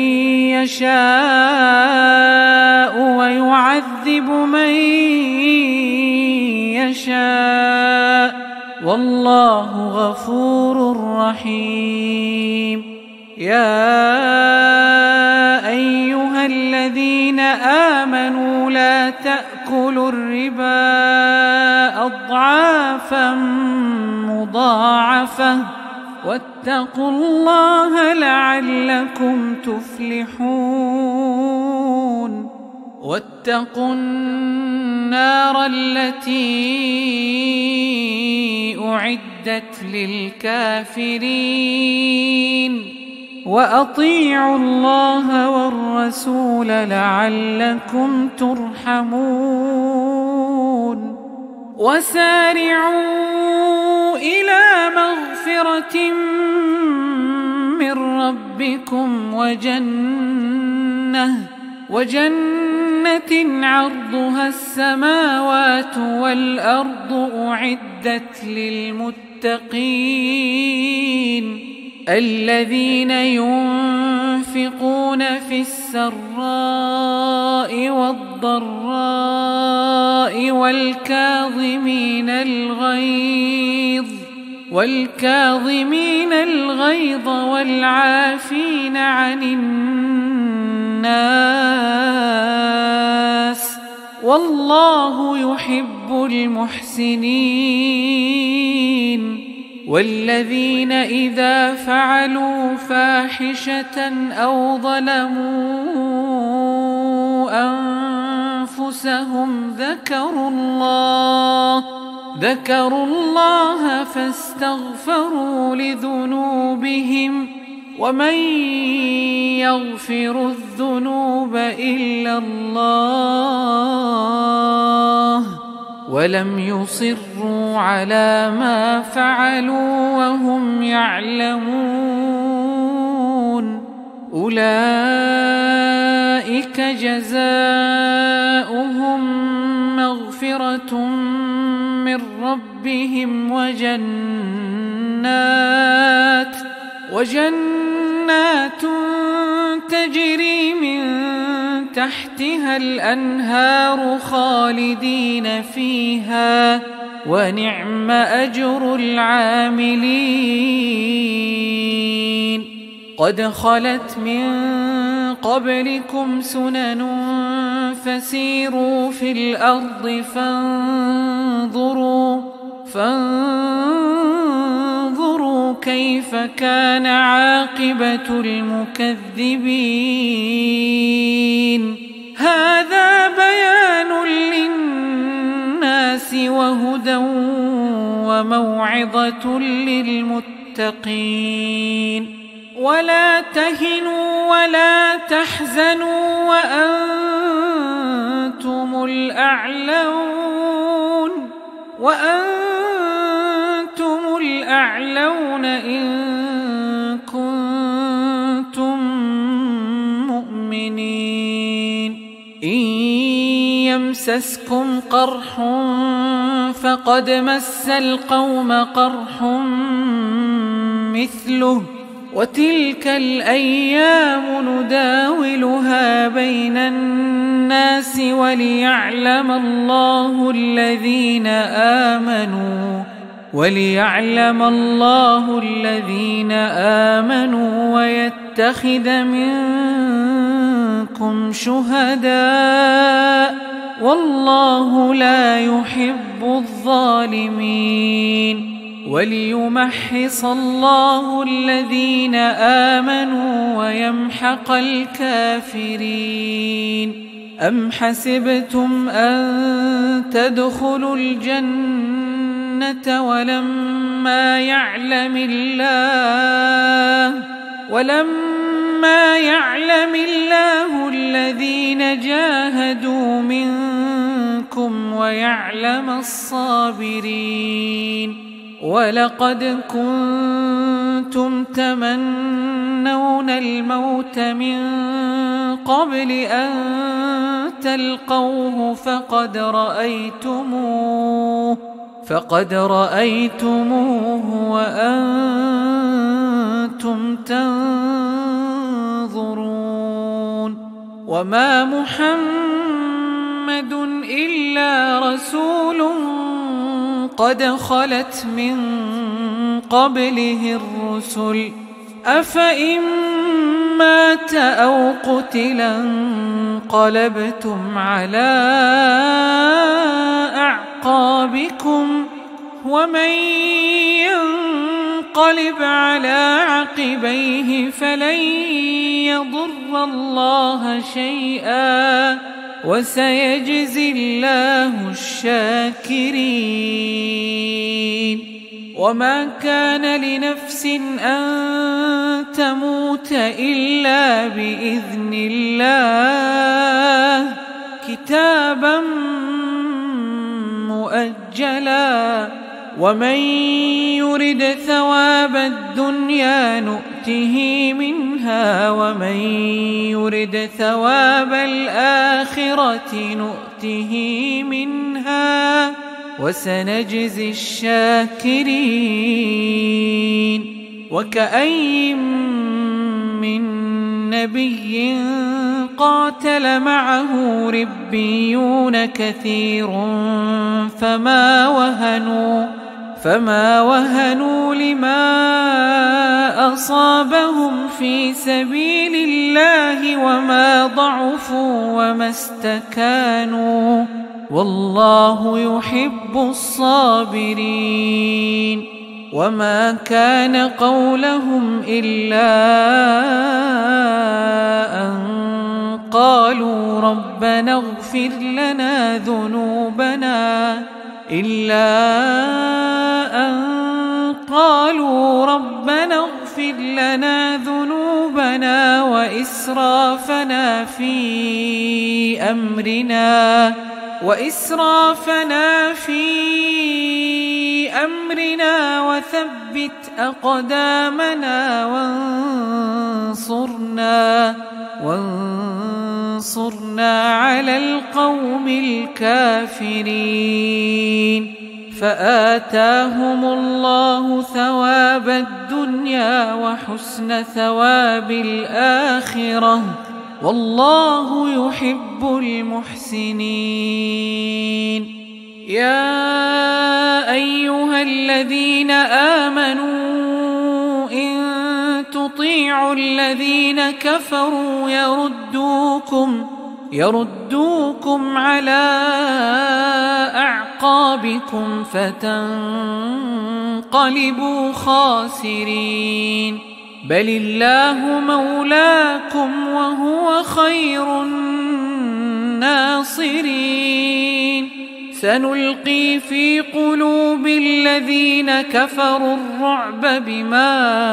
يشاء ويعذب من يشاء والله غفور رحيم يا أيها الذين آمنوا لا تأكلوا الربا أضعافا مضاعفة واتقوا الله لعلكم تفلحون واتقوا النار التي أعدت للكافرين وأطيعوا الله والرسول لعلكم ترحمون وسارعوا إلى مغفرة من ربكم وجنة وجنة عرضها السماوات والأرض أعدت للمتقين الذين ينفقون في السراء والضراء والكاظمين الغيظ والكاظمين الغيظ والعافين عن الناس والله يحب المحسنين والذين إذا فعلوا فاحشة أو ظلموا أنفسهم ذكروا الله ذكروا الله فاستغفروا لذنوبهم ومن يغفر الذنوب إلا الله ولم يصروا على ما فعلوا وهم يعلمون أولئك جزاؤهم مغفرة من ربهم وجنات وجنات تجري من تحتها الأنهار خالدين فيها ونعم أجر العاملين قد خلت من قبلكم سنن فسيروا في الأرض فانظروا فانظروا كيف كان عاقبة المكذبين هذا بيان للناس وهدى وموعظة للمتقين ولا تهنوا ولا تحزنوا وأنتم الأعلون وأنتم الأعلون إن كنتم مؤمنين إن يمسسكم قرح فقد مس القوم قرح مثله وتلك الأيام نداولها بين الناس وليعلم الله الذين آمنوا وليعلم الله الذين آمنوا ويتخذ منكم شهداء والله لا يحب الظالمين وليمحص الله الذين آمنوا ويمحق الكافرين أم حسبتم أن تدخلوا الجنة ولما يعلم الله ولما يعلم الله الذين جاهدوا منكم ويعلم الصابرين ولقد كنتم تمنون الموت من قبل أن تلقوه فقد رأيتموه فقد رأيتموه وأنتم تنظرون وما محمد إلا رسول قد خلت من قبله الرسل أفإن مات أو قتلا انقلبتم على أعقابكم ومن ينقلب على عقبيه فلن يضر الله شيئا وسيجزي الله الشاكرين وما كان لنفس أن تموت إلا بإذن الله كتابا مؤجلا ومن يرد ثواب الدنيا نؤته منها منها ومن يرد ثواب الآخرة نؤته منها وسنجزي الشاكرين. وكأين من نبي قاتل معه ربيون كثير فما وهنوا فما وهنوا لما أصابهم في سبيل الله وما ضعفوا وما استكانوا والله يحب الصابرين. وما كان قولهم إلا أن قالوا ربنا اغفر لنا ذنوبنا إلا أن قالوا ربنا اغفر لنا ذنوبنا وإسرافنا في أمرنا وإسرافنا في أمرنا وثبت أقدامنا وانصرنا وانصرنا على القوم الكافرين. فآتاهم الله ثواب الدنيا وحسن ثواب الآخرة والله يحب المحسنين. يا أيها الذين آمنوا إن تطيعوا الذين كفروا يردوكم يردوكم على أعقابكم فتنقلبوا خاسرين. بل الله مولاكم وهو خير الناصرين. سنلقي في قلوب الذين كفروا الرعب بما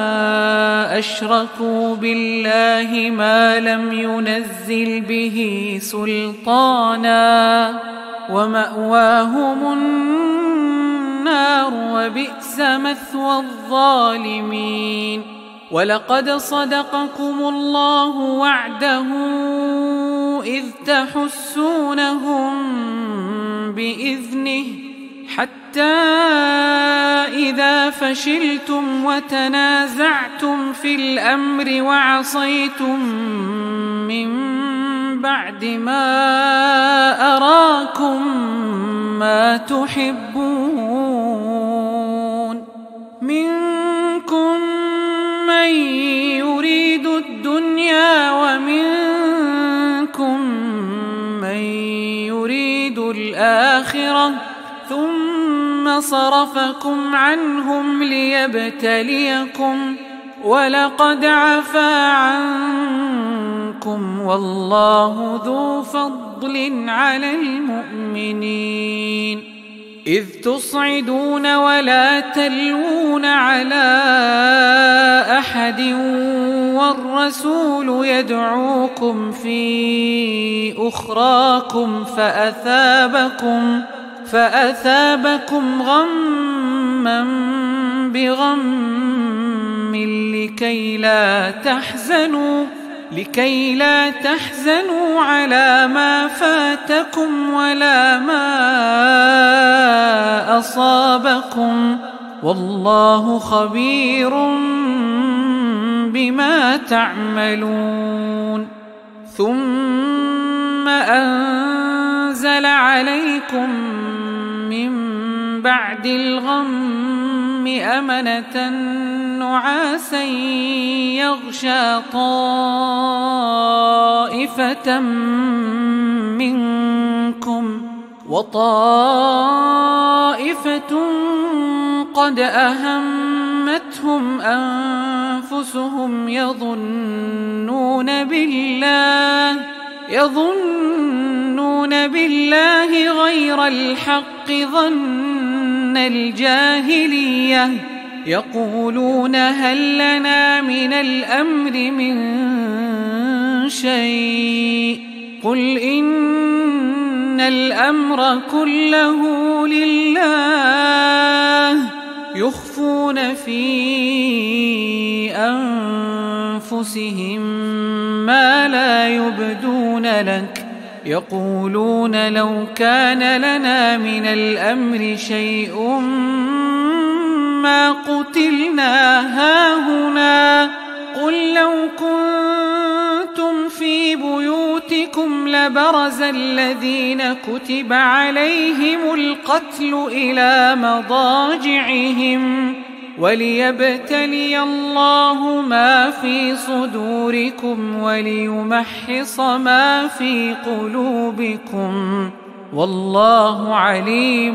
أشركوا بالله ما لم ينزل به سلطانا ومأواهم النار وبئس مثوى الظالمين. ولقد صدقكم الله وعده إذ تحسونهم بإذنه حتى إذا فشلتم وتنازعتم في الأمر وعصيتم من بعد ما أراكم ما تحبون منكم من يريد الدنيا ومنكم من يريد الآخرة ثم صرفكم عنهم ليبتليكم ولقد عفا عنكم والله ذو فضل على المؤمنين. إذ تصعدون ولا تلوون على أحد والرسول يدعوكم في أخراكم فأثابكم فأثابكم غما بغم لكي لا تحزنوا لكي لا تحزنوا على ما فاتكم ولا ما أصابكم والله خبير بما تعملون. ثم أنزل عليكم من بعد الغم أمنة نعاسا يغشى طائفة منكم وطائفة قد أهمتهم أنفسهم يظنون بالله يظنون بالله غير الحق ظن الجاهلية يقولون هل لنا من الأمر من شيء قل إن الأمر كله لله يخفون في أنفسهم أنفسهم ما لا يبدون لك يقولون لو كان لنا من الأمر شيء ما قتلنا هاهنا قل لو كنتم في بيوتكم لبرز الذين كتب عليهم القتل إلى مضاجعهم وليبتلي الله ما في صدوركم وليمحص ما في قلوبكم والله عليم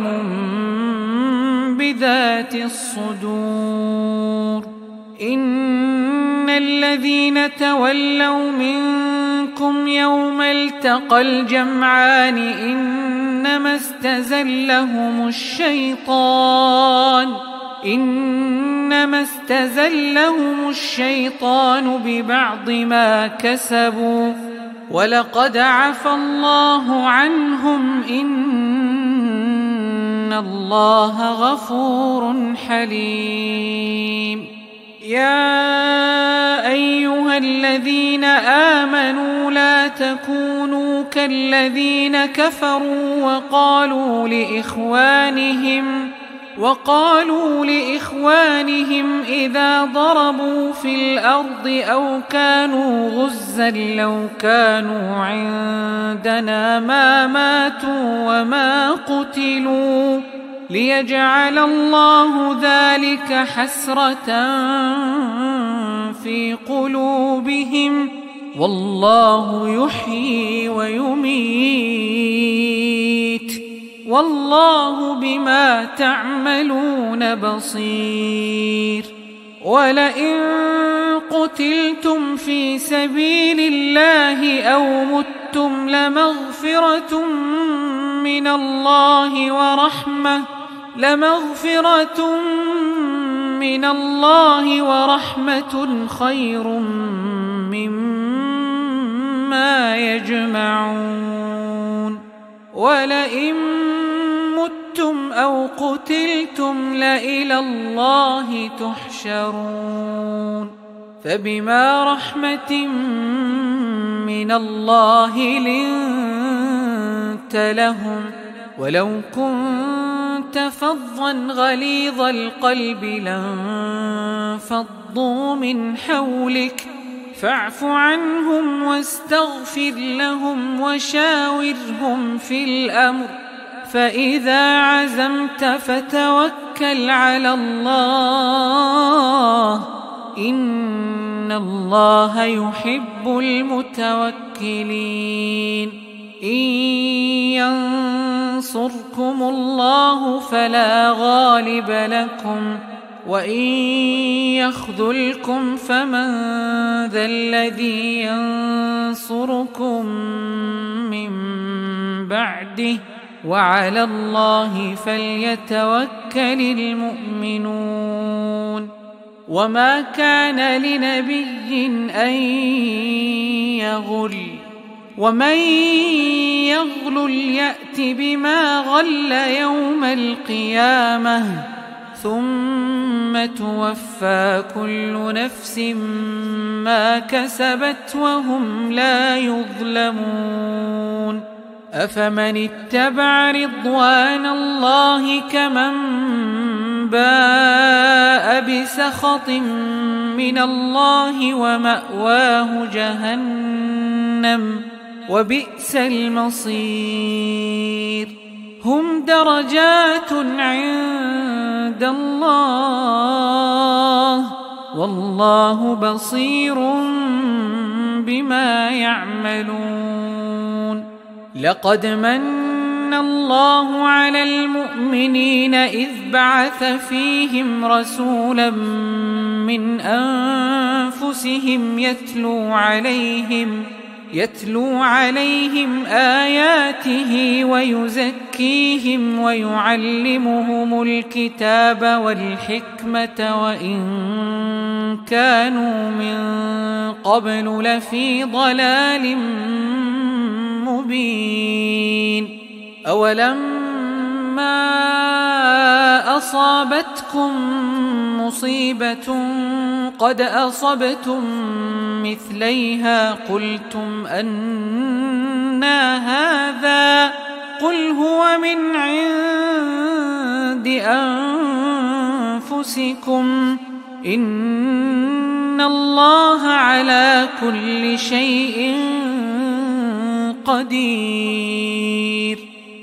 بذات الصدور. إن الذين تولوا منكم يوم التقى الجمعان إنما استزلهم الشيطان إنما استزلهم الشيطان ببعض ما كسبوا ولقد عفى الله عنهم إن الله غفور حليم. يا أيها الذين آمنوا لا تكونوا كالذين كفروا وقالوا لإخوانهم وقالوا لإخوانهم إذا ضربوا في الأرض أو كانوا غزا لو كانوا عندنا ما ماتوا وما قتلوا ليجعل الله ذلك حسرة في قلوبهم والله يحيي ويميت والله بما تعملون بصير. ولئن قتلتم في سبيل الله أو متم لمغفرة من الله ورحمة لمغفرة من الله ورحمة خير مما يجمعون. ولئن متم أو قتلتم لإلى الله تحشرون. فبما رحمة من الله لنت لهم ولو كنت فظا غليظ القلب لانفضوا من حولك فاعف عنهم واستغفر لهم وشاورهم في الأمر فإذا عزمت فتوكل على الله إن الله يحب المتوكلين. إن ينصركم الله فلا غالب لكم وإن يخذلكم فمن ذا الذي ينصركم من بعده وعلى الله فليتوكل المؤمنون. وما كان لنبي أن يغل ومن يغل يأت بما غل يوم القيامة ثم توفى كل نفس ما كسبت وهم لا يظلمون. أفمن اتبع رضوان الله كمن باء بسخط من الله ومأواه جهنم وبئس المصير. هم درجات عند الله والله بصير بما يعملون. لقد من الله على المؤمنين إذ بعث فيهم رسولا من أنفسهم يتلو عليهم يتلو عليهم آياته ويزكيهم ويعلمهم الكتاب والحكمة وإن كانوا من قبل لفي ضلال مبين. أولما أصابتكم مصيبة قد أصبتم مثليها قلتم أنى هذا قل هو من عند أنفسكم إن الله على كل شيء قدير.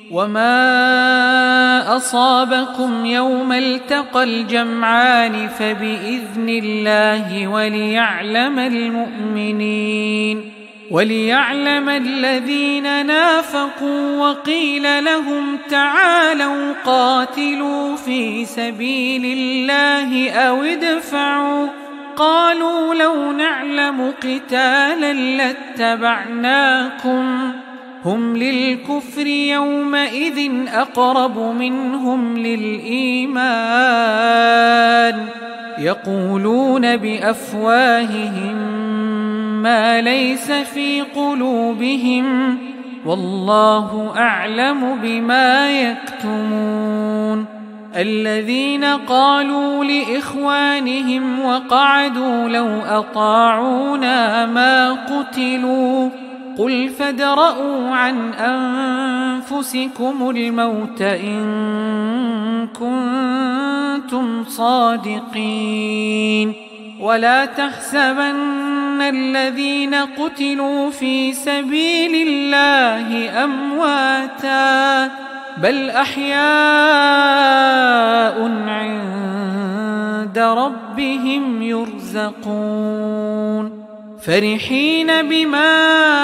وما أصابكم يوم التقى الجمعان فبإذن الله وليعلم المؤمنين وليعلم الذين نافقوا وقيل لهم تعالوا قاتلوا في سبيل الله أو ادفعوا قالوا لو نعلم قتالا لاتبعناكم هم للكفر يومئذ أقرب منهم للإيمان يقولون بأفواههم ما ليس في قلوبهم والله أعلم بما يكتمون. الذين قالوا لإخوانهم وقعدوا لو أطاعونا ما قتلوا قل فادرءوا عن أنفسكم الموت إن كنتم صادقين. ولا تحسبن الذين قتلوا في سبيل الله أمواتا بل أحياء عند ربهم يرزقون فرحين بما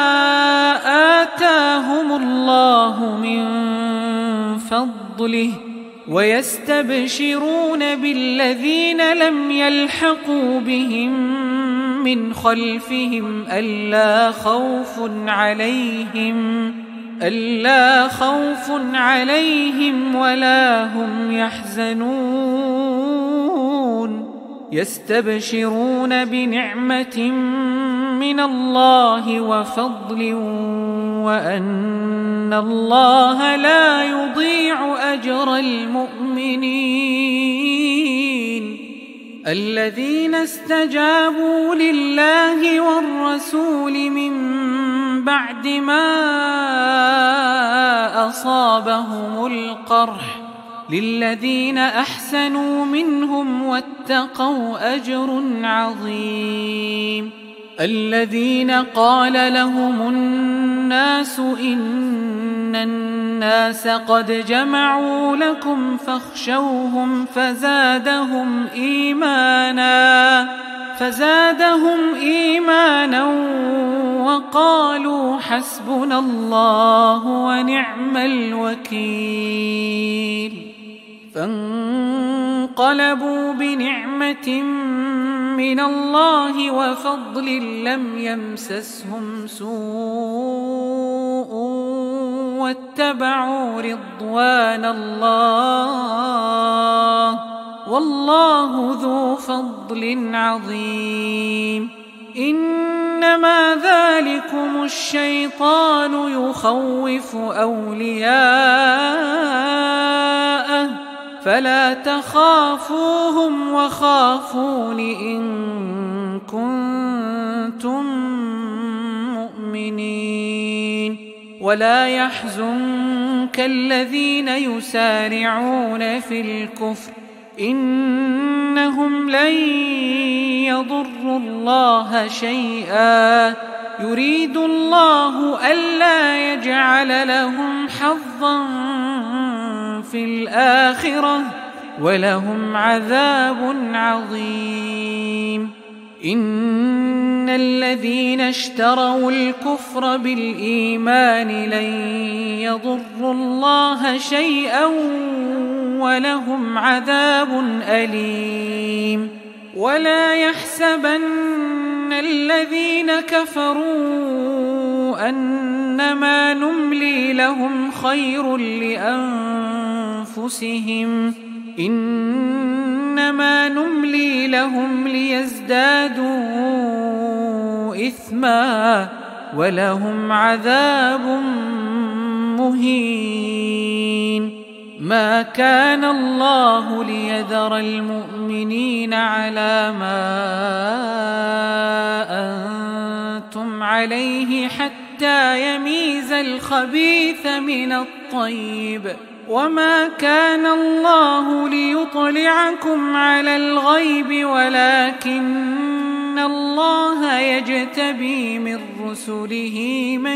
آتاهم الله من فضله ويستبشرون بالذين لم يلحقوا بهم من خلفهم ألا خوف عليهم ألا خوف عليهم ولا هم يحزنون يستبشرون بنعمة من الله وفضل وأن الله لا يضيع أجر المؤمنين. الذين استجابوا لله والرسول من بعد ما أصابهم القرح للذين أحسنوا منهم واتقوا أجر عظيم. الذين قال لهم الناس إن الناس قد جمعوا لكم فاخشوهم فزادهم إيمانا فزادهم إيمانا وقالوا حسبنا الله ونعم الوكيل. فانقلبوا بنعمة من الله وفضل لم يمسسهم سوء واتبعوا رضوان الله والله ذو فضل عظيم. إنما ذلكم الشيطان يخوف أولياءه فلا تخافوهم وخافون إن كنتم مؤمنين. ولا يحزنك الذين يسارعون في الكفر إنهم لن يضروا الله شيئا يريد الله ألا يجعل لهم حظا في الآخرة ولهم عذاب عظيم. إن الذين اشتروا الكفر بالإيمان لن يضروا الله شيئا ولهم عذاب أليم. ولا يحسبن الذين كفروا أنما نملي لهم خير لأنفسهم إنما نملي لهم ليزدادوا إثما ولهم عذاب مهين. ما كان الله ليذر المؤمنين على ما أنتم عليه حتى يميز الخبيث من الطيب، وما كان الله ليطلعكم على الغيب ولكن الله يجتبي من رسله من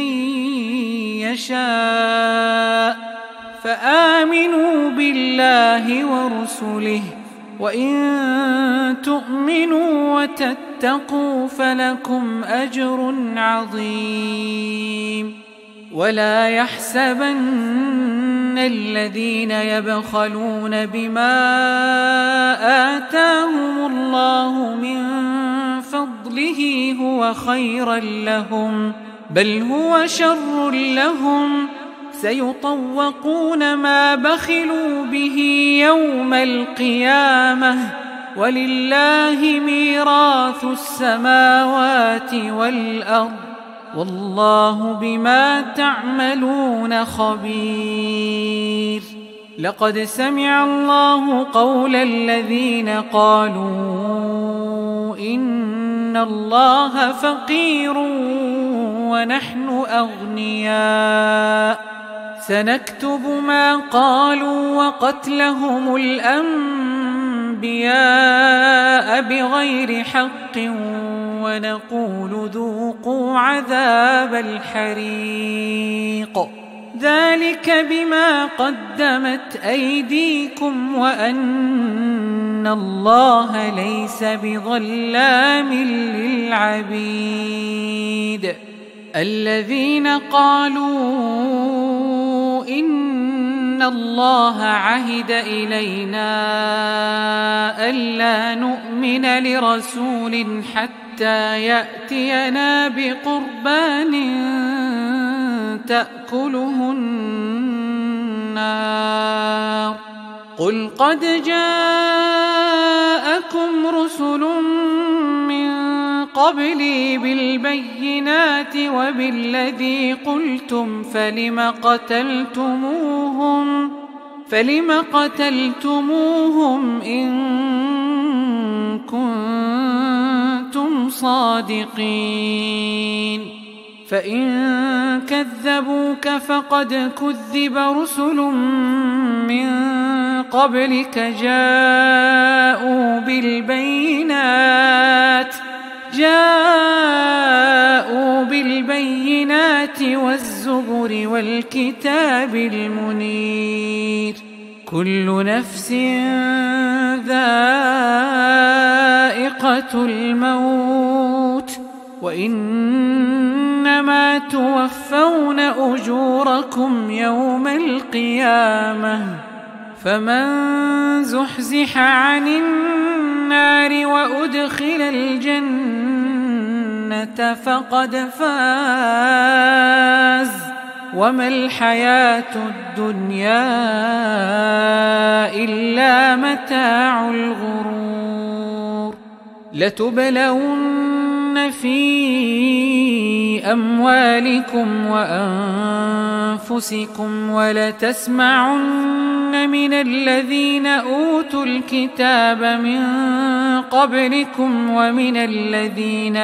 يشاء، فآمنوا بالله ورسله، وإن تؤمنوا وتتقوا فلكم أجر عظيم. ولا يحسبن الذين يبخلون بما آتاهم الله من فضله هو خيرا لهم، بل هو شر لهم، سيطوقون ما بخلوا به يوم القيامة، ولله ميراث السماوات والأرض، والله بما تعملون خبير. لقد سمع الله قول الذين قالوا إن الله فقير ونحن أغنياء، سنكتب ما قالوا وقتلهم الأنبياء بغير حق، ونقول ذوقوا عذاب الحريق، ذلك بما قدمت أيديكم وأن الله ليس بظلام للعبيد. الذين قالوا إن الله عهد إلينا ألا نؤمن لرسول حتى يأتينا بقربان تأكله النار، قل قد جاءكم رسل من قبلي بالبينات وبالذي قلتم فلم قتلتموهم فلم قتلتموهم إن كنتم صادقين، فإن كذبوك فقد كذب رسل من قبلك جاءوا بالبينات جاءوا بالبينات والزبر والكتاب المنير، كل نفس ذائقة الموت، وإنما توفون أجوركم يوم القيامة، فمن زحزح عن النار وأدخل الجنة فقد فاز، وما الحياة الدنيا إلا متاع الغرور. لتبلون في أموالكم وأنفسكم ولتسمعن من الذين أوتوا الكتاب من قبلكم ومن الذين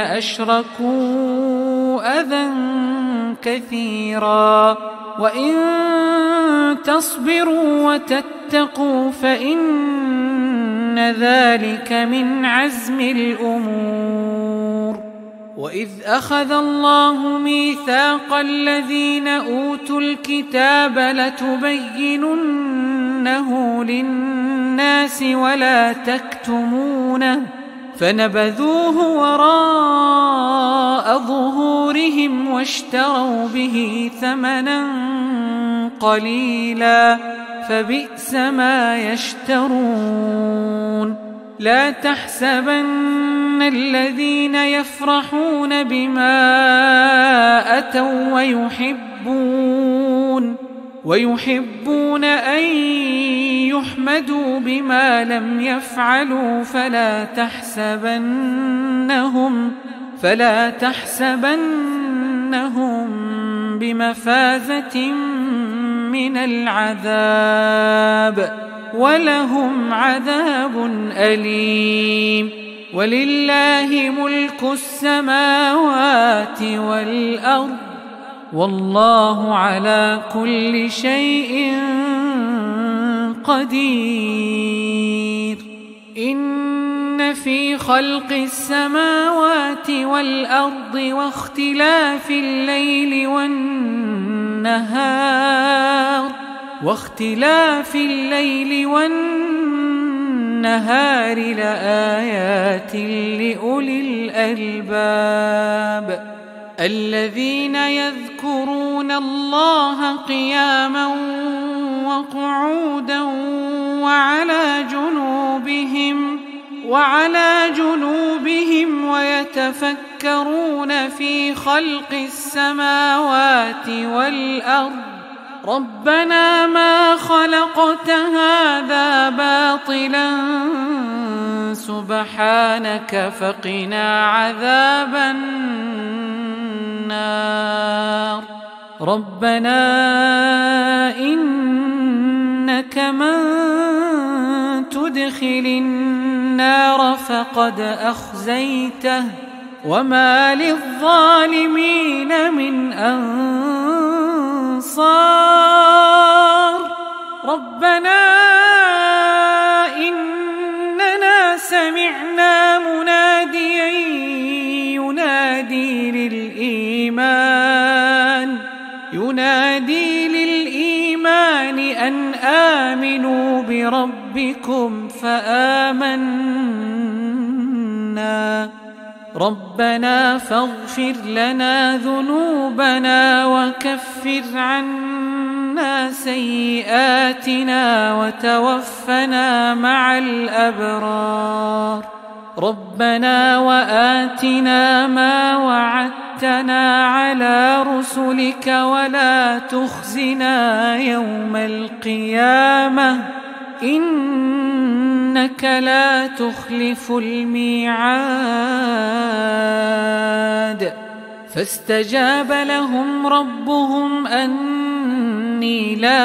أشركوا أذى كثيرا، وإن تصبروا وتتقوا فإن ذلك من عزم الأمور. وإذ أخذ الله ميثاق الذين أوتوا الكتاب لتبيننه للناس ولا تكتمونه فنبذوه وراء ظهورهم واشتروا به ثمنا قليلا فبئس ما يشترون. لا تحسبن الذين يفرحون بما أتوا ويحبون ويحبون أن يحمدوا بما لم يفعلوا فلا تحسبنهم فلا تحسبنهم بمفازة من العذاب ولهم عذاب أليم. ولله ملك السماوات والأرض والله على كل شيء قدير. إن في خلق السماوات والأرض واختلاف الليل والنهار واختلاف الليل والنهار لآيات لأولي الألباب الذين يذكرون الله قياما وقعودا وعلى جنوبهم وعلى جنوبهم ويتفكرون في خلق السماوات والأرض ربنا ما خلقت هذا باطلا سبحانك فقنا عذاب النار. ربنا إنك من تدخل النار فقد أخزيته وما للظالمين من أنصار. ربنا إننا سمعنا مناديا ينادي للإيمان ينادي للإيمان أن آمنوا بربكم فآمنا. ربنا فاغفر لنا ذنوبنا وكفر عنا سيئاتنا وتوفنا مع الأبرار. ربنا وآتنا ما وعدتنا على رسلك ولا تخزنا يوم القيامة إنك لا تخلف الميعاد. فاستجاب لهم ربهم أني لا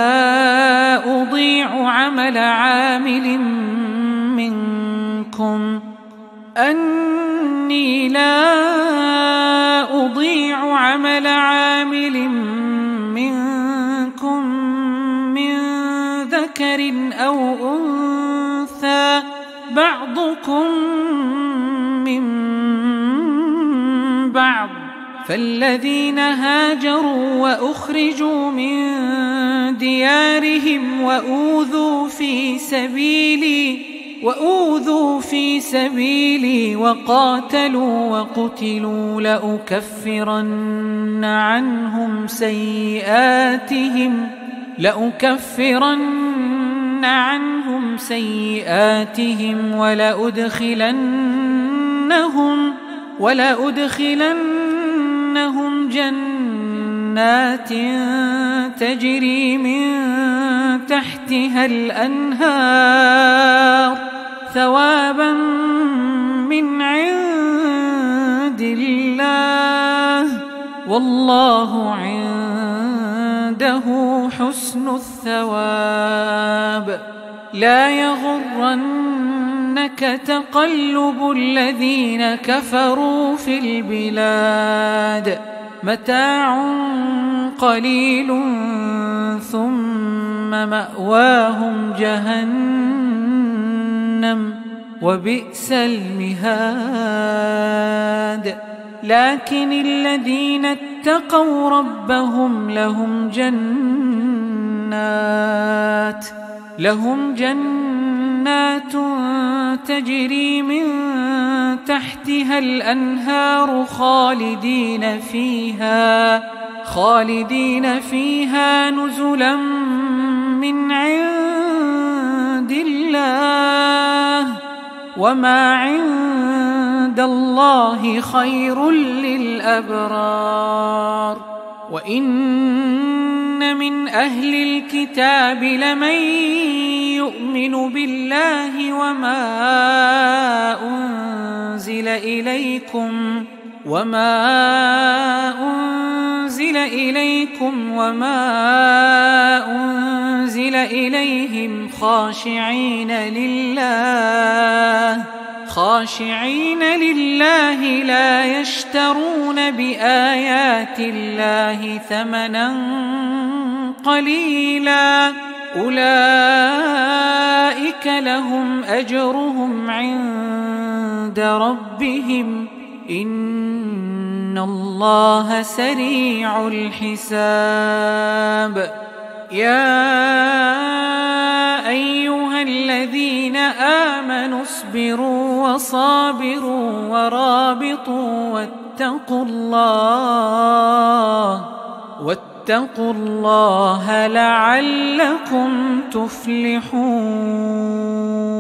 أضيع عمل عامل منكم أني لا أضيع عمل عامل منكم من ذكر أو أنثى بعضكم من بعض. فالذين هاجروا وأخرجوا من ديارهم وأوذوا في سبيلي وأوذوا في سبيلي وقاتلوا وقتلوا لأكفرن عنهم سيئاتهم لأكفرن عنهم سيئاتهم ولأدخلنهم ولأدخلنهم جنات تجري من تحتها الأنهار ثوابا من عند الله والله عنده حسن الثواب. لا يغرنك تقلب الذين كفروا في البلاد متاع قليل ثم مأواهم جهنم وبئس المهاد. لكن الذين اتقوا ربهم لهم جنات لهم جنات تجري من تحتها الأنهار خالدين فيها خالدين فيها نزلا من عند الله وما عند الله خير للأبرار. وإن من أهل الكتاب لمن يؤمن بالله وما أنزل إليكم وما أنزل أنزل إليكم وما أنزل إليهم خاشعين لله خاشعين لله لا يشترون بآيات الله ثمنا قليلا أولئك لهم أجرهم عند ربهم إن الله سريع الحساب يا أيها الذين آمنوا اصبروا وصابروا ورابطوا واتقوا الله واتقوا الله لعلكم تفلحون.